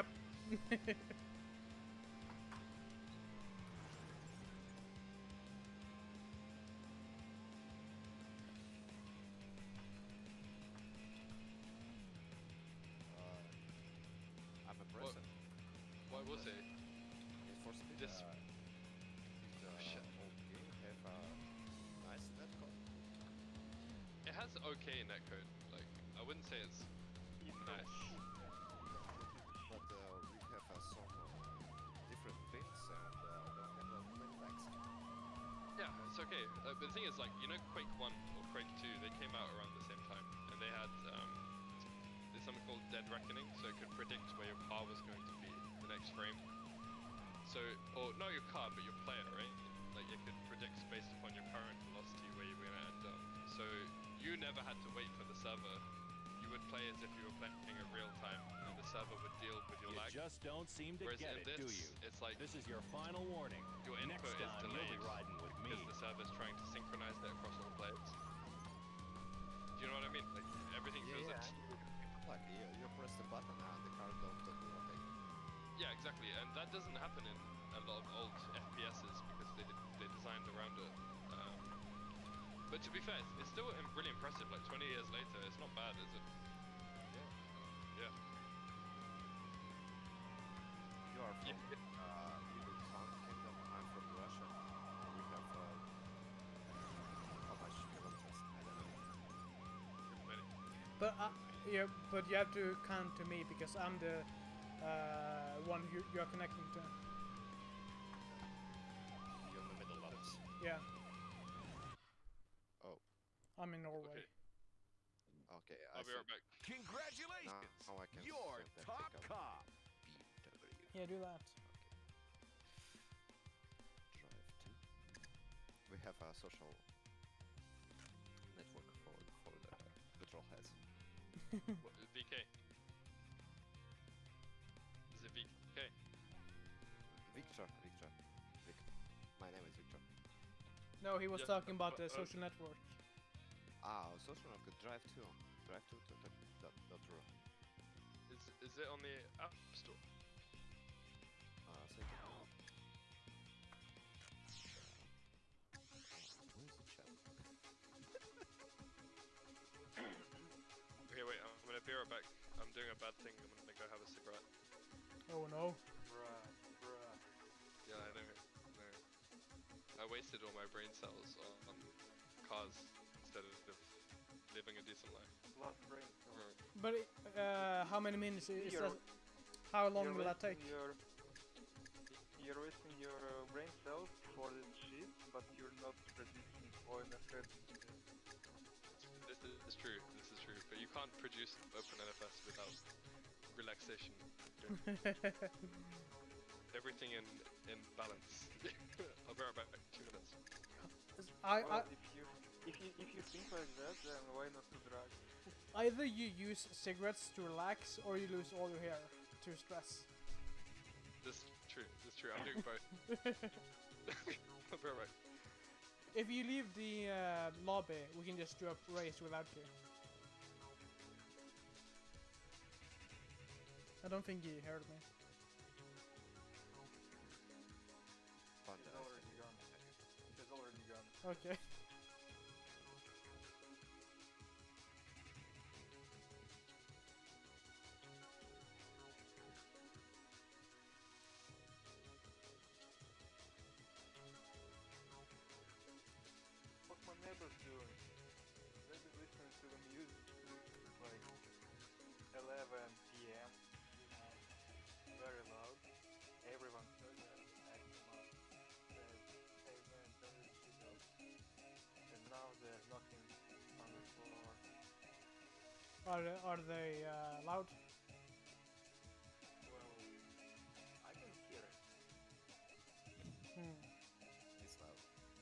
Uh, I'm impressed. What was it? Need for Speed. This- uh, the Shit. old game have a nice netcode. It has okay netcode. Like, I wouldn't say it's nice. But uh, we have uh, some uh, different pins and uh, don't have uh, many lags. Yeah, it's okay. Uh, but the thing is, like, you know, Quake one or Quake two, they came out around the same time, and they had um, there's something called Dead Reckoning, so it could predict where your car was going to be the next frame. So, or not your car, but your player, right? Like, it could predict based upon your current velocity where you were gonna end up. So you never had to wait for the server. You would play as if you were playing in real time, and the server would deal with your You lag. just don't seem to Whereas get in it, do this, you? it's like This is your final warning. your Next input is time, you'll delayed be riding with me. because the server's trying to synchronize that across all players. Do you know what I mean? Like, everything feels Yeah, like... Like you, you press the button and the car don't do nothing. Yeah, exactly, and that doesn't happen in a lot of old F P Ss because they they designed around it. Um, but to be fair, it's, it's still im- really impressive. Like twenty years later, it's not bad, is it? Yeah. Yeah. You are from Yeah. uh, Evil Khan Kingdom. I'm from Russia. We have uh, how much kilometers? I don't know. Many. But uh, yeah, but you have to count to me because I'm the uh, one you you're connecting to. You're in the middle of us. Yeah, Oh, I'm in Norway. Okay, okay. I I'll be see. right back. Congratulations! Now I can You're send that top pickup. cop! B W. Yeah, do that. Drive to. We have a social network for for the petrol heads. What, V K. Is it V K? Victor, Victor, Vic. My name is Victor. No, he was Yeah, talking about the uh, uh, social network. Ah, social network. Drive to. Drive to. to, to dot, dot ru. Is is it on the App Store? wasted all my brain cells on, on cars instead of living a decent life. Lost brain cells. Right. But uh, how many minutes is You're- that? How long You're will that take? wasting Your, you're wasting your uh, brain cells for this shit, but you're not producing oil ahead. This is, is true. This is true. But you can't produce OpenNFS without relaxation. Everything in in balance. I'll be right back. Two minutes. I, Well, I if you if you if you think like that, then why not to drug? either you use cigarettes to relax or you lose all your hair to stress. This is true. This is true. I'm doing both. I'll be right back. If you leave the uh, lobby, we can just do a race without you. I don't think he heard me. Panda, He's I already think. gone. He's already gone. Okay. What's my neighbors doing? They've been listening to the music since like eleven p m You know, very loud. Everyone said that. Acting up. Said, hey man, turn this shit up. And now they're knocking on the floor. Are they, are they uh, loud? Well, I can hear it. Hmm. It's loud.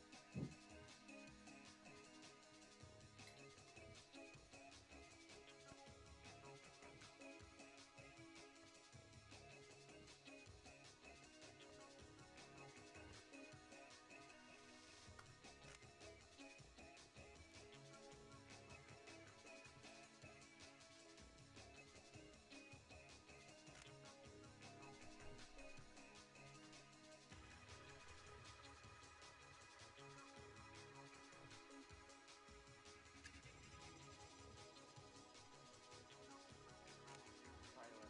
Silent.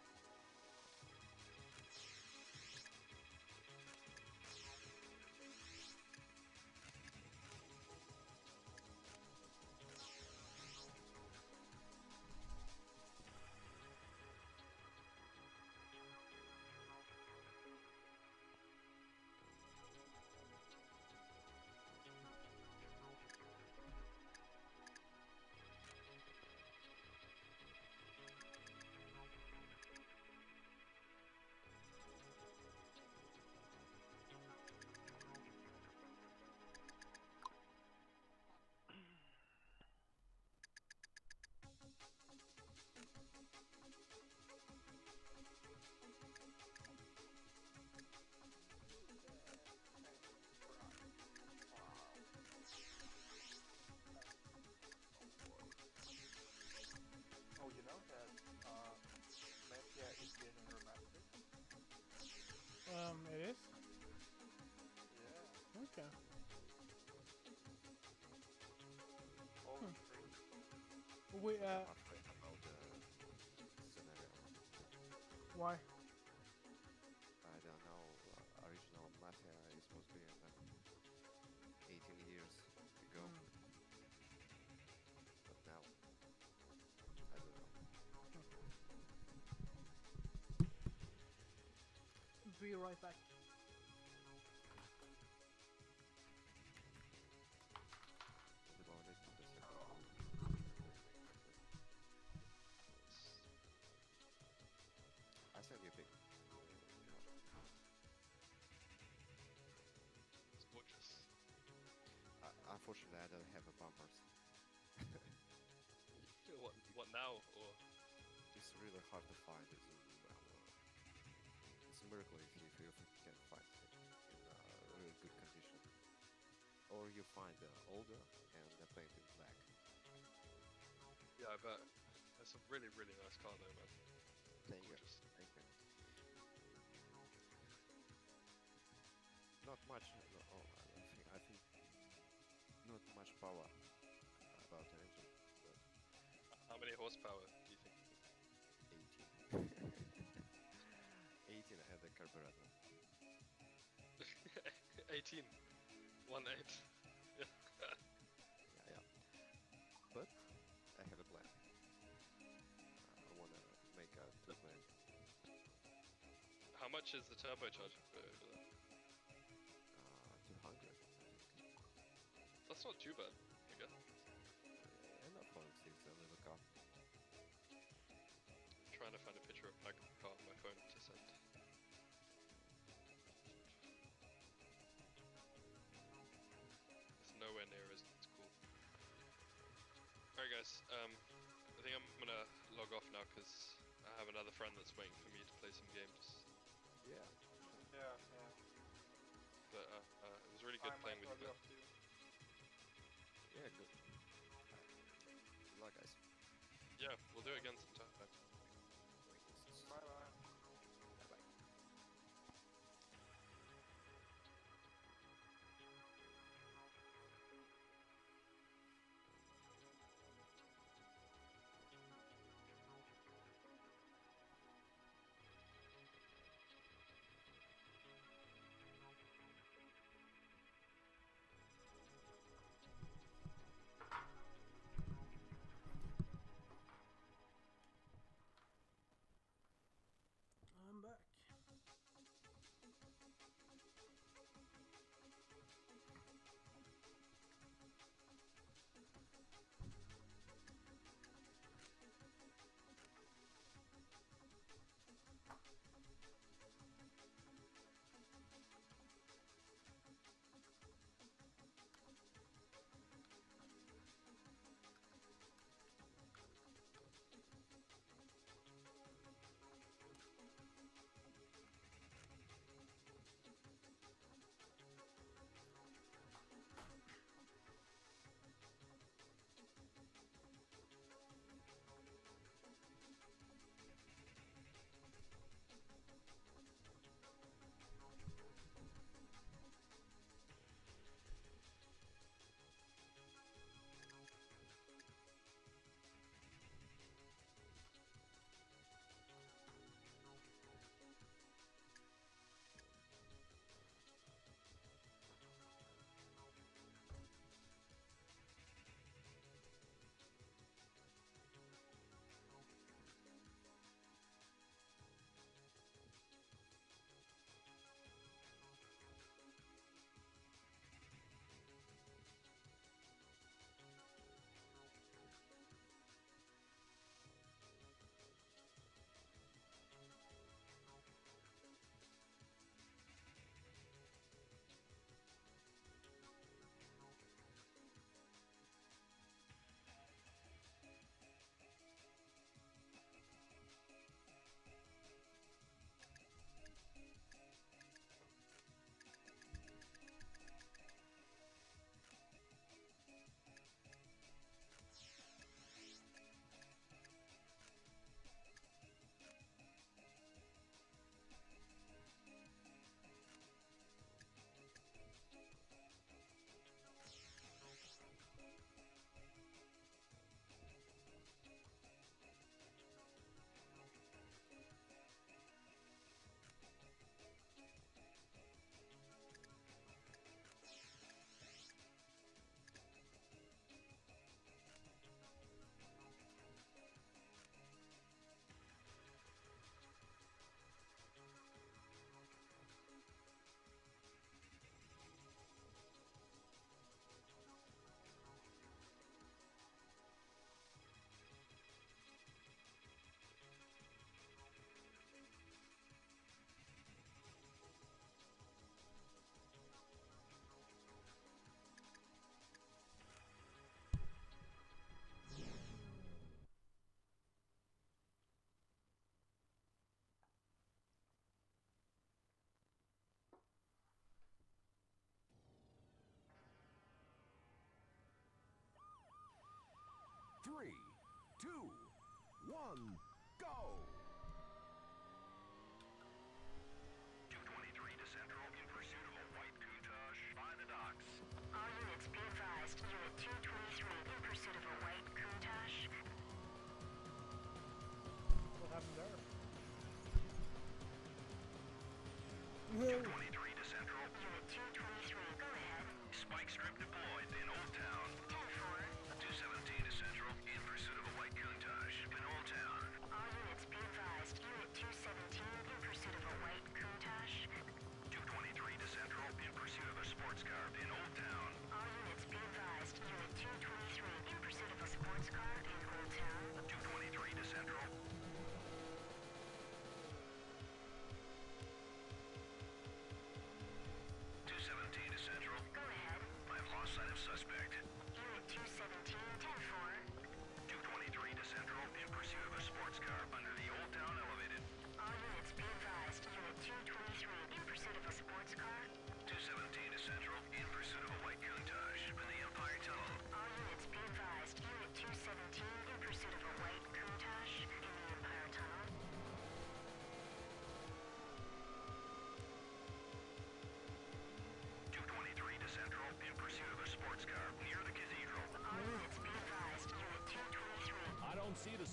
Oh, you know that uh, Mafia is getting remastered? Um, it is? Yeah, Okay. all Hmm. free. We, uh, I'm afraid about the scenario. why? I don't know. Uh, original Mafia is supposed to be uh, eighteen years ago, Hmm. but now I don't know. Be right back. What about it? The second one? I sent you a pic. It's gorgeous. Uh, unfortunately, I don't have a bumpers. What? What now? Or It's really hard to find. It's, uh, well, uh, it's a miracle if you, if you can find it in uh, really good condition. Or you find the older and the painted black. yeah, I bet. That's a really, really nice car though, man. Thank you. Gorgeous. Thank you. Not much. No, oh, I I think I think not much power about the engine, but How many horsepower do you think? eighteen. eighteen and the carburetor. eighteen. One eight. Yeah. Yeah, yeah. But I have a plan. Uh, I wanna make a two man. How much is the turbocharger for over there? Uh, two hundred, I think. That's not too bad, I guess. Uh, enough for six a little car. I'm trying to find a picture of my car on my phone to send. It's nowhere near as cool. Alright guys, um, I think I'm gonna log off now because I have another friend that's waiting for me to play some games. Yeah. Yeah, yeah. But uh, uh, it was really good I playing might with you log guys. off too. Yeah, good. Good luck, guys. Yeah, we'll do it again sometime. Bye bye. Bye-bye. I'm back. Three, two, one, go! two twenty-three to Central in pursuit of a white Countach by the docks. All units be advised. Unit two twenty-three in pursuit of a white Countach. What happened there? two twenty-three to Central. Unit two twenty-three, go ahead.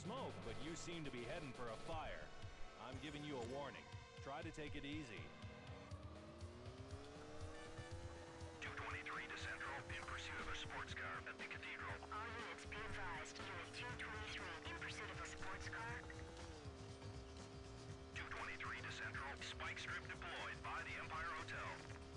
smoke, but you seem to be heading for a fire. I'm giving you a warning. Try to take it easy. two twenty-three to Central in pursuit of a sports car at the Cathedral. All units be advised. Unit two twenty-three in pursuit of a sports car. two twenty-three to Central. Spike strip deployed by the Empire Hotel.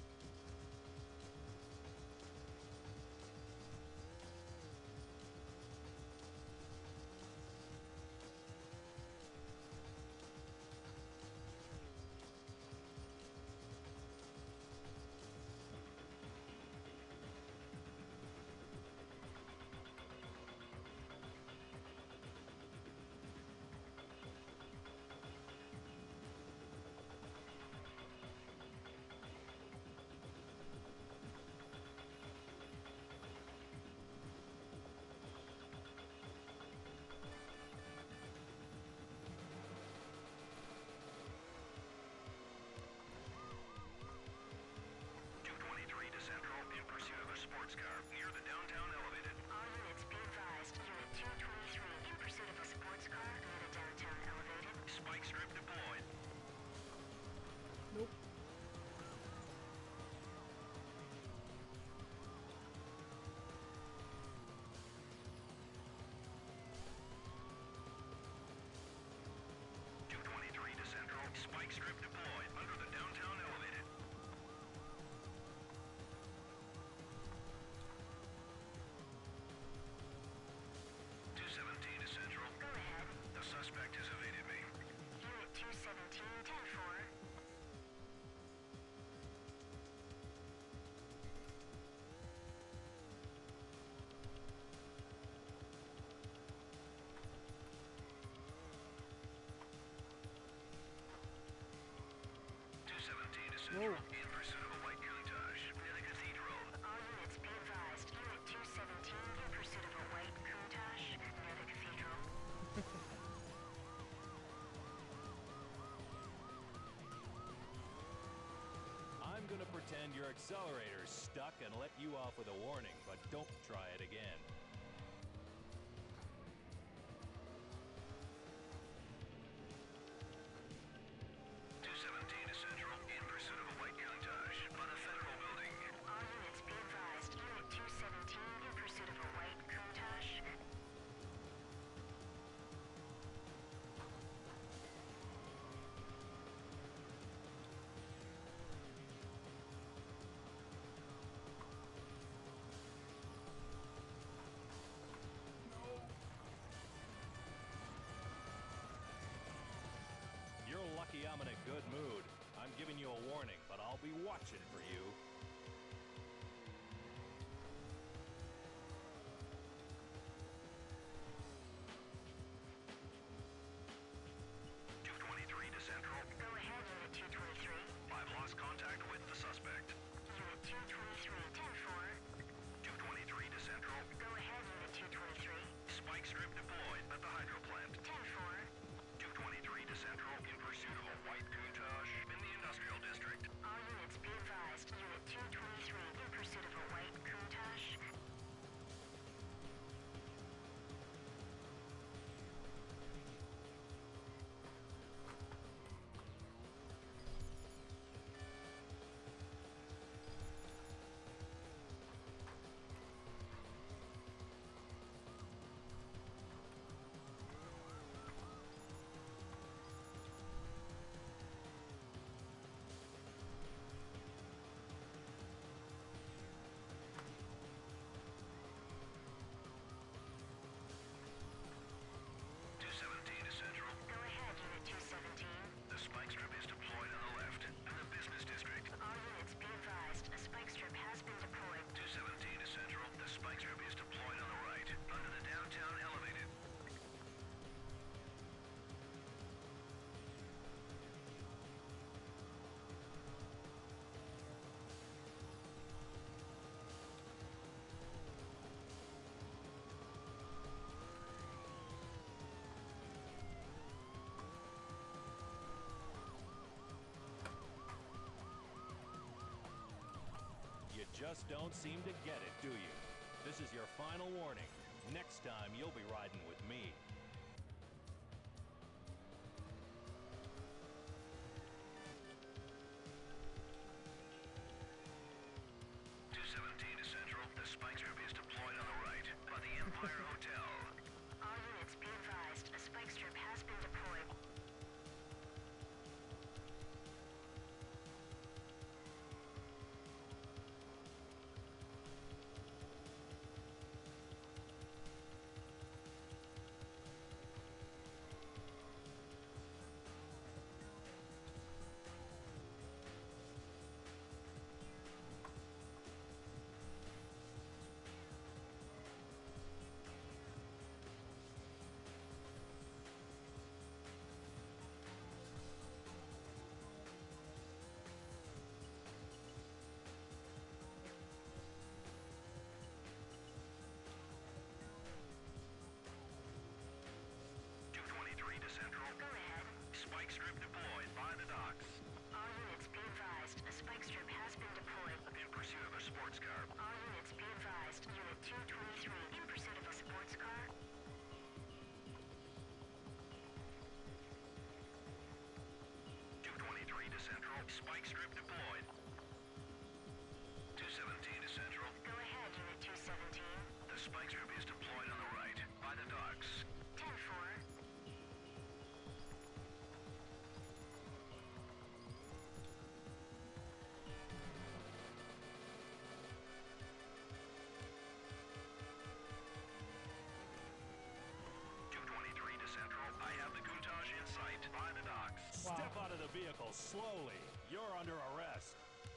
two twenty-three to Central in pursuit of a sports car near the downtown elevated. All units be advised. Unit two twenty-three in pursuit of a sports car near the downtown elevated. Spike strip deployed. Nope. two twenty-three to Central. Spike strip deployed under the downtown elevated. two seventeen to Central. Go ahead. The suspect has evaded me. Unit two seventeen, ten four. two seventeen to Central. Whoa. In pursuit of a white Countach near the Cathedral. All units be advised. Unit two seventeen in pursuit of a white Countach near the cathedral. I'm gonna pretend your accelerator's stuck and let you off with a warning, but don't try it again. two seventeen to Central. In pursuit of a white Countach by the Federal Building. All units be advised. Unit two seventeen in pursuit of a white Countach. You're lucky I'm in a good mood. I'm giving you a warning, but I'll be watching for you. two twenty-three to Central. Go ahead, Unit two twenty-three. I've lost contact with the suspect. Unit two twenty-three, ten four. two twenty-three to Central. Go ahead, Unit two twenty-three. Spike strip deployed at the hydro plant. ten four. two twenty-three to Central in pursuit of a white Countach in the industrial district. All units be advised. Unit two twenty-three in pursuit of a white Countach. two seventeen to Central. Go ahead, Unit two seventeen. The spike strip is deployed on the left in the business district. All units be advised. A spike strip has been deployed. two seventeen to Central. The spike strip is deployed on the right under the downtown elevated. You just don't seem to get it, do you? This is your final warning. Next time, you'll be riding with me. slowly. You're under arrest.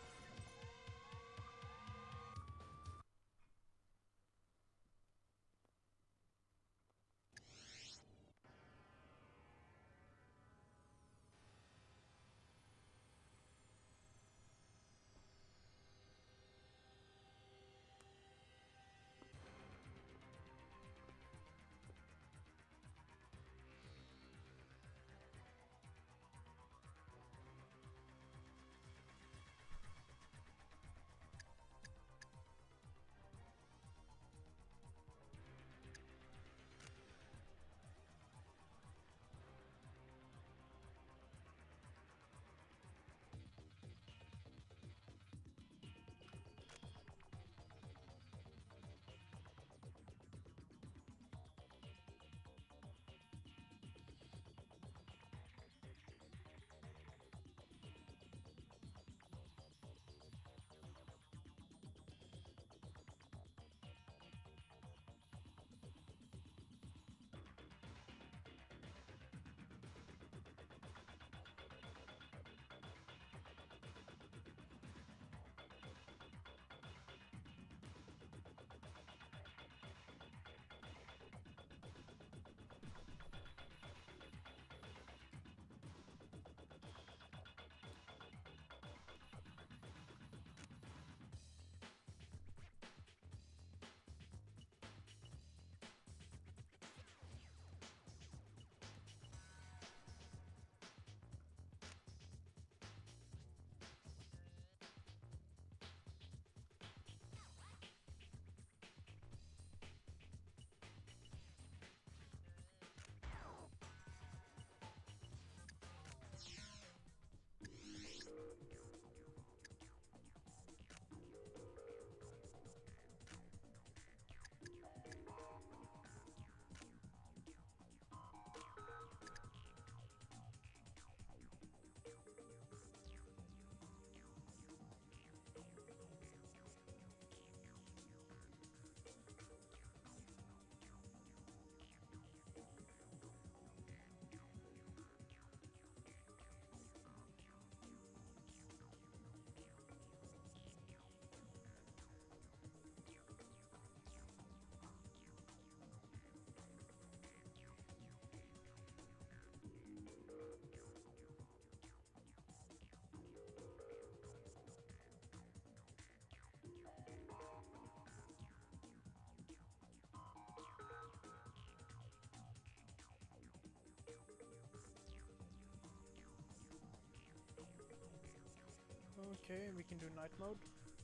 Okay, we can do night mode.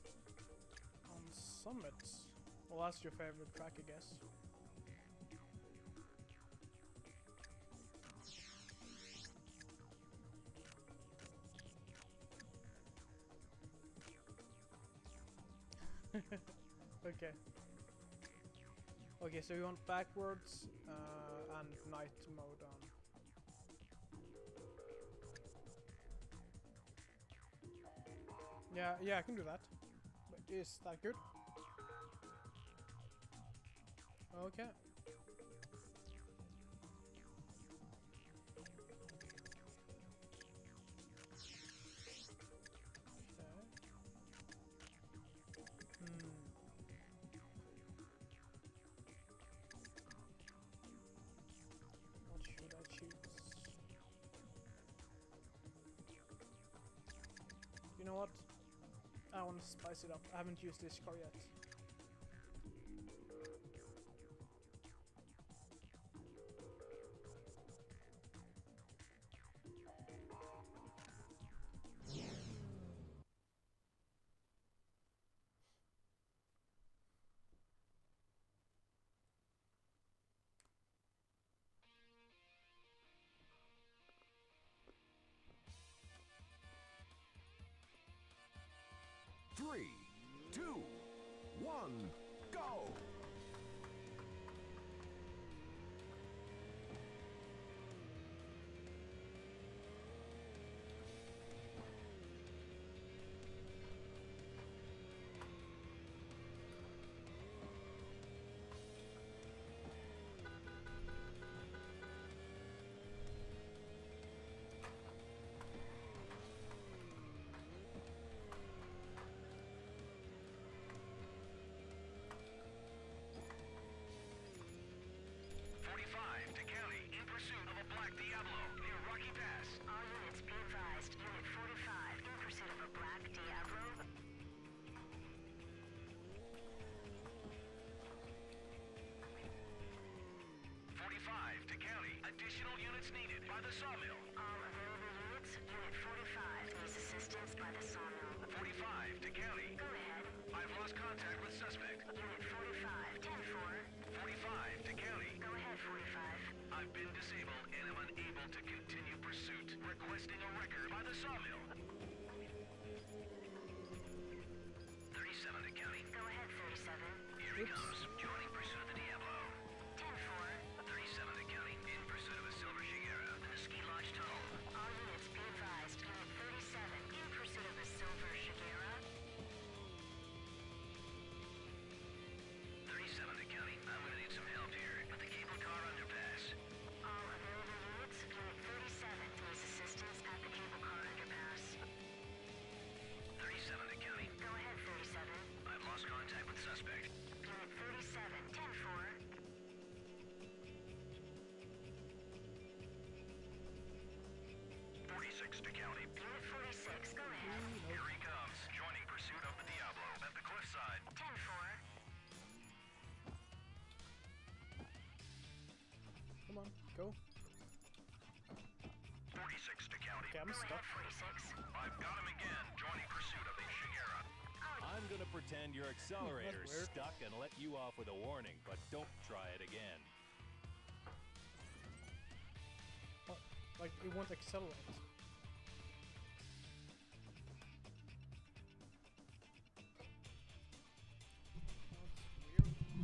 On Summit. Well, that's your favorite track, I guess. Okay. Okay, so we want backwards uh, and night mode on. Yeah, yeah, I can do that. But is that good? Okay. Hmm. What should I choose? You know what? I want to spice it up. I haven't used this car yet. Three, two, one, go! county. Go ahead. I've lost contact with suspect. Unit forty-five, ten four. forty-five to county. Go ahead, forty-five. I've been disabled and am unable to continue pursuit. Requesting a record by the sawmill. thirty-seven to county. Go ahead, thirty-seven. Here he comes. Joining pursuit of the Diablo. ten four. thirty-seven to county. In pursuit of a silver Shigeru in the ski lodge tunnel. All units be advised. Unit thirty-seven in pursuit of the Silver Shigeru. thirty-seven to county. I'm gonna need some help here with the cable car underpass. All available units. Unit thirty-seven needs assistance at the cable car underpass. thirty-seven to county. Go ahead, thirty-seven. I've lost contact with suspect. Unit thirty-seven, ten four. forty-six to county. Unit forty-six, go ahead. Here he comes. Joining pursuit of the Diablo at the cliffside. ten four. Come on, go. forty-six to county. Okay, I'm Go stuck. ahead, forty-six. I've got him again. Joining pursuit of the Shigeru. I'm gonna pretend your accelerator's weird. stuck and let you off with a warning, but don't try it again. Oh, like, it won't accelerate. That's weird.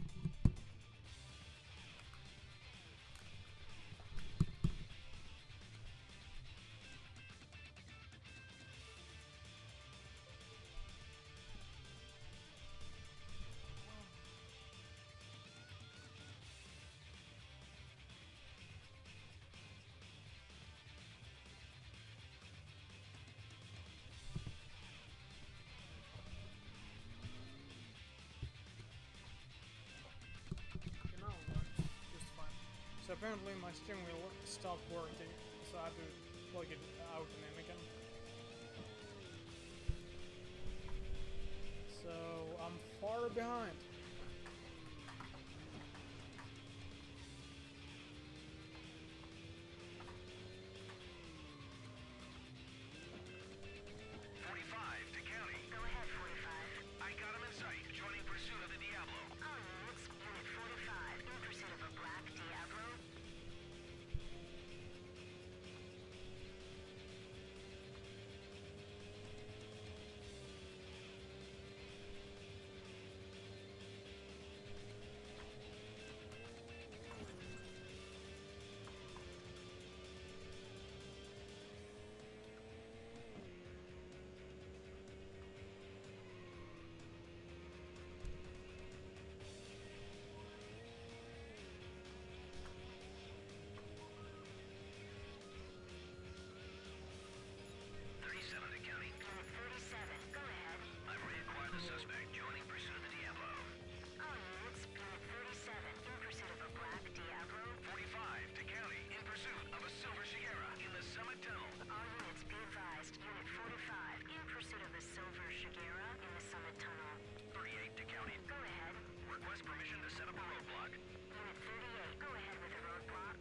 Okay, now it works just fine. So apparently my steering wheel stopped working, so I had to plug it out and in again. So I'm far behind. forty-five to county. Go ahead, forty-five. I got him in sight. Joining pursuit of the Diablo. All units. Unit forty-five in pursuit of a black Diablo. thirty-seven to county. Unit thirty-seven. Go ahead. I've reacquired the suspect. Joining pursuit of the Diablo. All units. Unit thirty-seven in pursuit of a black Diablo. forty-five to county. In pursuit of a silver Shigeru in the summit tunnel. All units be advised. Unit forty-five in pursuit of a Silver Shigeru in the summit tunnel. thirty-eight to county. Go ahead. Request permission to set up a roadblock. Unit thirty-eight. Go ahead with the roadblock.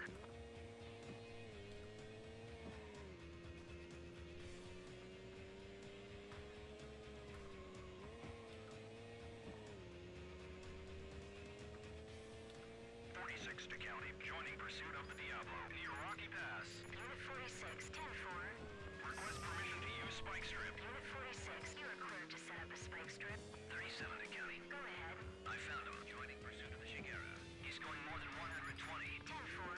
forty-six to county. Joining pursuit of the Diablo near Rocky Pass. Unit forty-six. ten four. Request permission to use spike strip. Unit forty-six. You are cleared to set up a spike strip. thirty-seven to county. Go ahead. I found him. Joining pursuit of the Shigeru. He's going more than one hundred twenty. ten four.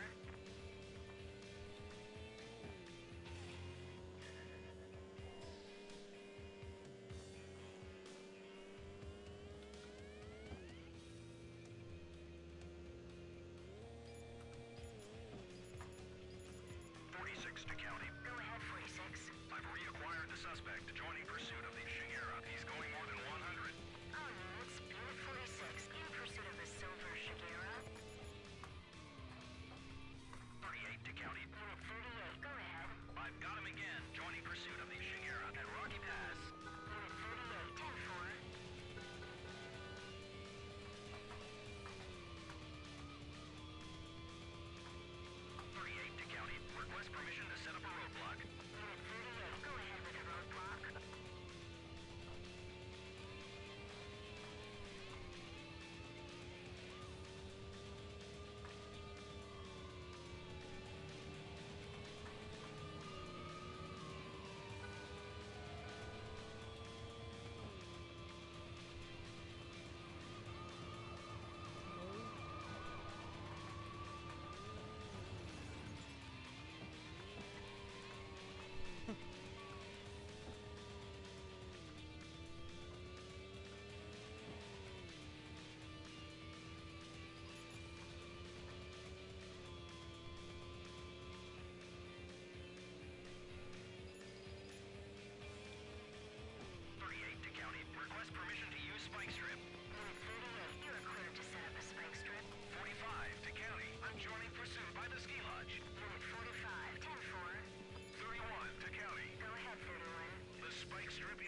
forty-six to county. Go ahead, forty-six. I've reacquired the suspect. Joining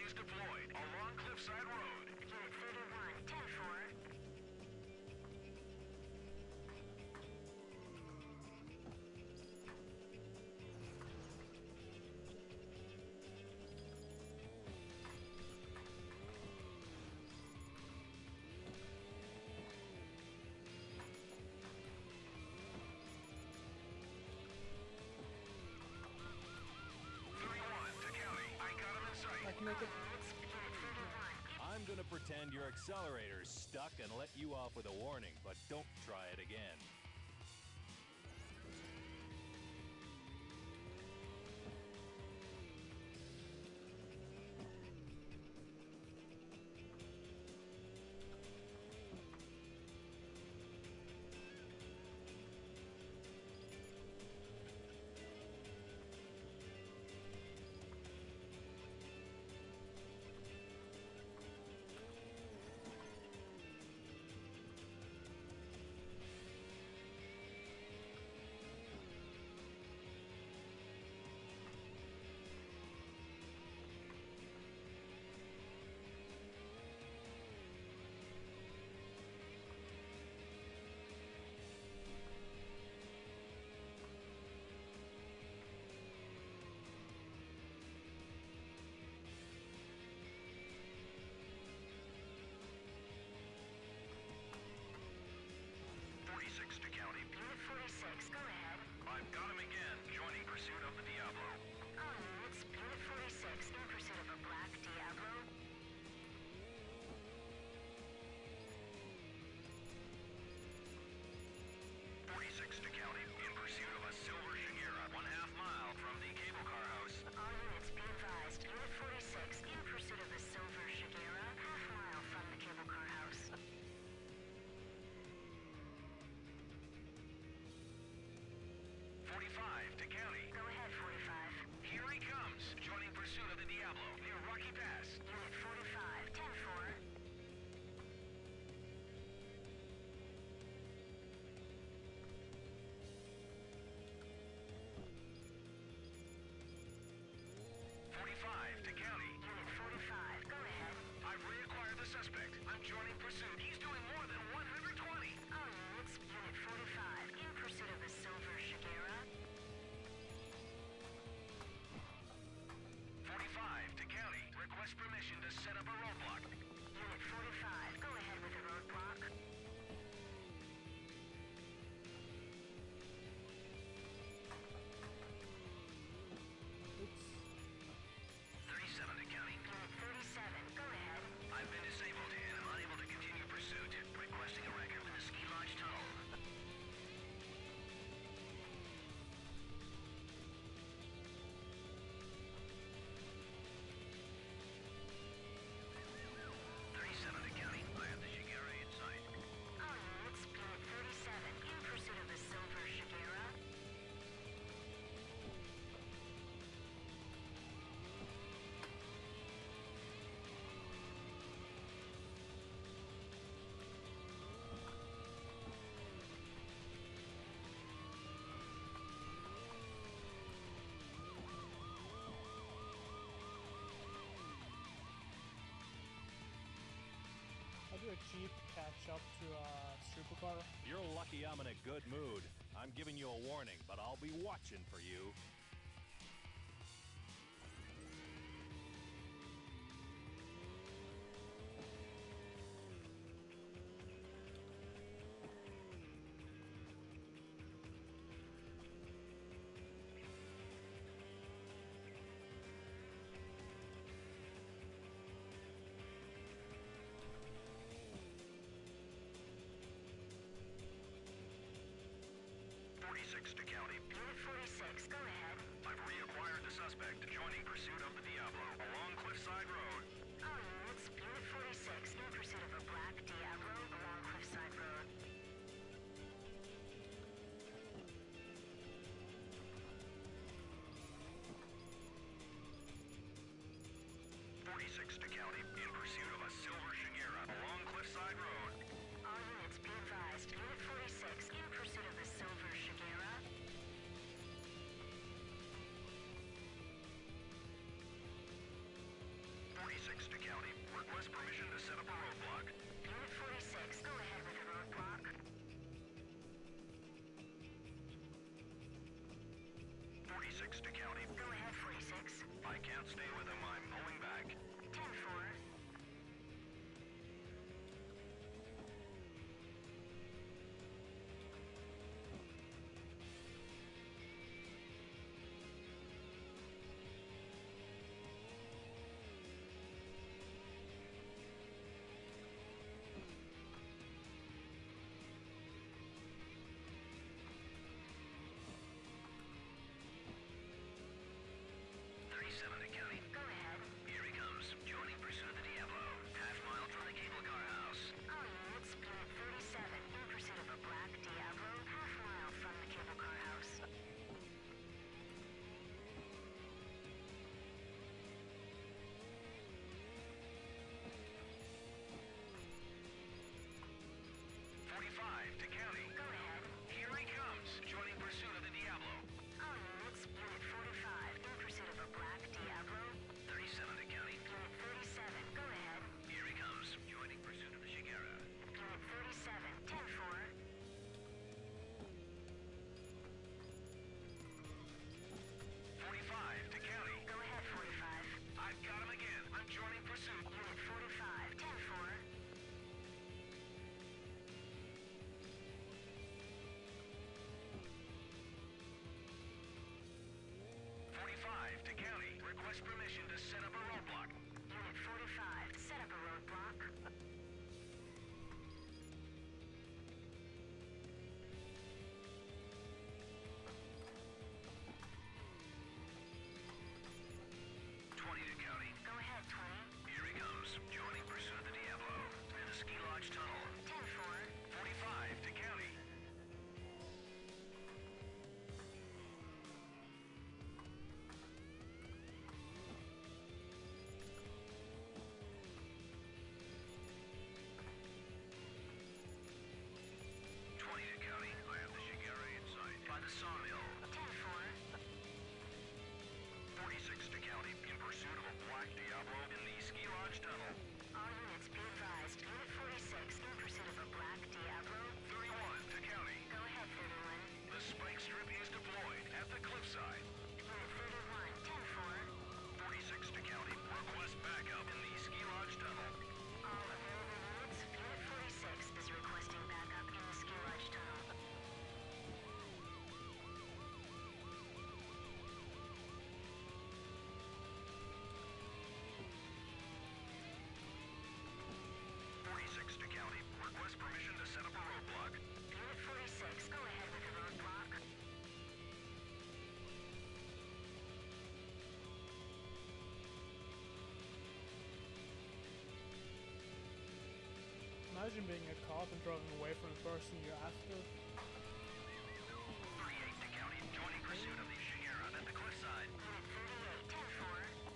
is deployed along Cliffside Road. Unit thirty-one, ten four. thirty-one to county. I got him in sight. I can make it. Unit thirty-one. I'm gonna pretend your accelerator's stuck and let you off with a warning, but don't try it again. forty-six to county. Unit forty-six, go ahead. I've got him again, joining pursuit of the Diablo. All units, Unit forty-six, in pursuit of a black Diablo. forty-six to county. In pursuit of a silver Shigeru, one half mile from the cable car house. All units, be advised. Unit forty-six, in pursuit of a silver Shigeru, half mile from the cable car house. forty-five to county. Go ahead, forty-five. Here he comes, joining pursuit of the Diablo near Rocky Pass. Unit forty-five, ten four. forty-five to county. Unit forty-five, go ahead. I've reacquired the suspect. I'm joining pursuit. He's doing more than one hundred twenty. All units, Unit forty-five, in pursuit of a silver Shigeru. forty-five to county. Request permission to set up a roadblock. Unit forty-five, go ahead with the roadblock. Oops. thirty-seven to county. Unit thirty-seven, go ahead. I've been disabled and am unable to continue pursuit. Requesting a record with the ski lodge tunnel. thirty-seven to county. I have the Shigeru in sight. All units, Unit thirty-seven, in pursuit of a silver Shigeru. I'll do a cheap catch up to a supercar. You're lucky I'm in a good mood. I'm giving you a warning, but I'll be watching for you. forty-six to county. Unit forty-six, go ahead. Request permission to set up a roadblock. Unit forty-six, go ahead with the roadblock. forty-six to county. Go ahead, forty-six. I can't stay with him. I'm pulling back. ten four. thirty-seven to county. Go ahead. Here he comes, joining pursuit of the Diablo. Half mile from the cable car house. All units, unit thirty-seven, in pursuit of a black Diablo, half mile from the cable car house. forty-five to county. Go ahead. Here he comes, joining pursuit of the Diablo. All units, unit forty-five, in pursuit of a black Diablo. thirty-seven to county. Unit thirty-seven, go ahead. Here he comes, joining pursuit of the Shigera. Unit thirty-seven, ten four. forty-five to county. Go ahead, forty-five. I've got him again. I'm joining pursuit. Unit forty-five, ten four. forty-five to county. Request permission to set up a roadblock. Unit forty-five, set up a roadblock. twenty to county. Go ahead, twenty. Here he comes, joining pursuit of the Diablo. In the ski lodge tunnel. ten four. forty-five to county. twenty to county. I have the Shigera in sight. By the sawmill. ten four. forty-six to county. In pursuit of a black Diablo in the ski lodge tunnel. All units be advised. Unit forty-six, in pursuit of a black Diablo. thirty-one to county. Go ahead, thirty-one. The spike strip is deployed at the cliffside. Unit thirty-one, ten four. forty-six to county. Request backup in the ski lodge tunnel. All available units. Unit forty-six is requesting backup in the ski lodge tunnel. forty-six to county. Request permission to set up a roadblock. Unit forty-six, go ahead with the roadblock. Imagine being a cop and driving away from the person you're after. thirty-eight to county. Joining pursuit of the Shigera at the cliffside. Unit thirty-eight, ten four.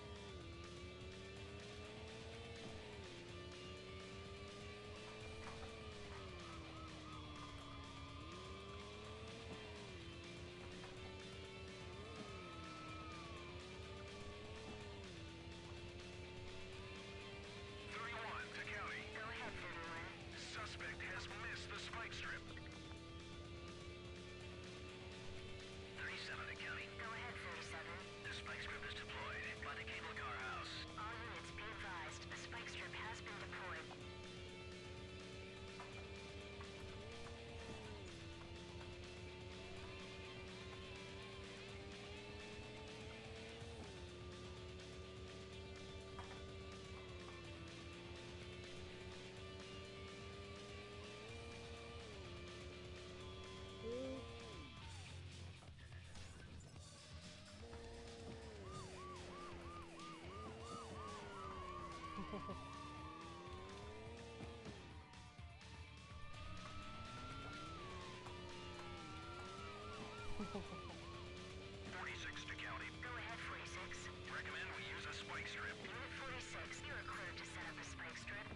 thirty-one to county. Go ahead, thirty-one. Suspect has missed the spike strip. thirty-seven to county. Go ahead, thirty-seven. The spike strip is deployed by the cable car house. All units be advised. A spike strip has been deployed. forty-six to county. Go ahead, forty-six. Recommend we use a spike strip. Unit forty-six, you are cleared to set up a spike strip.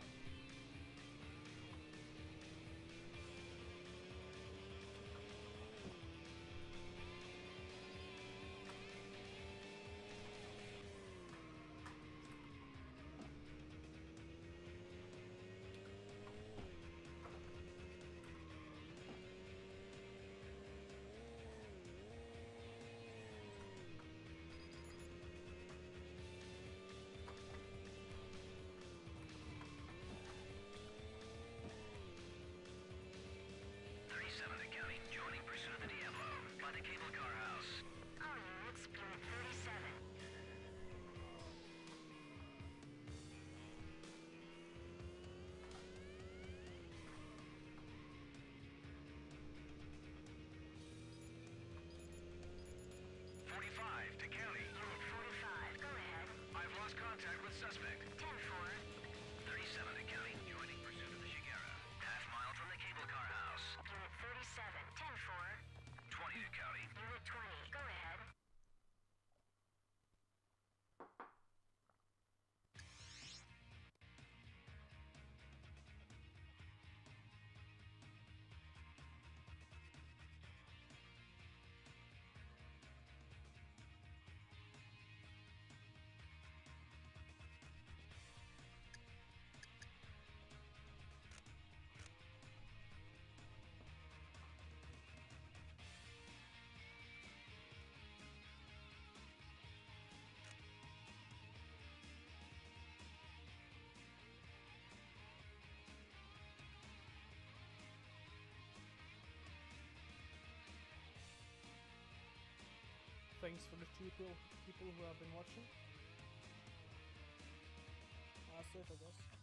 thanks for the two people people who have been watching. That's it, I guess.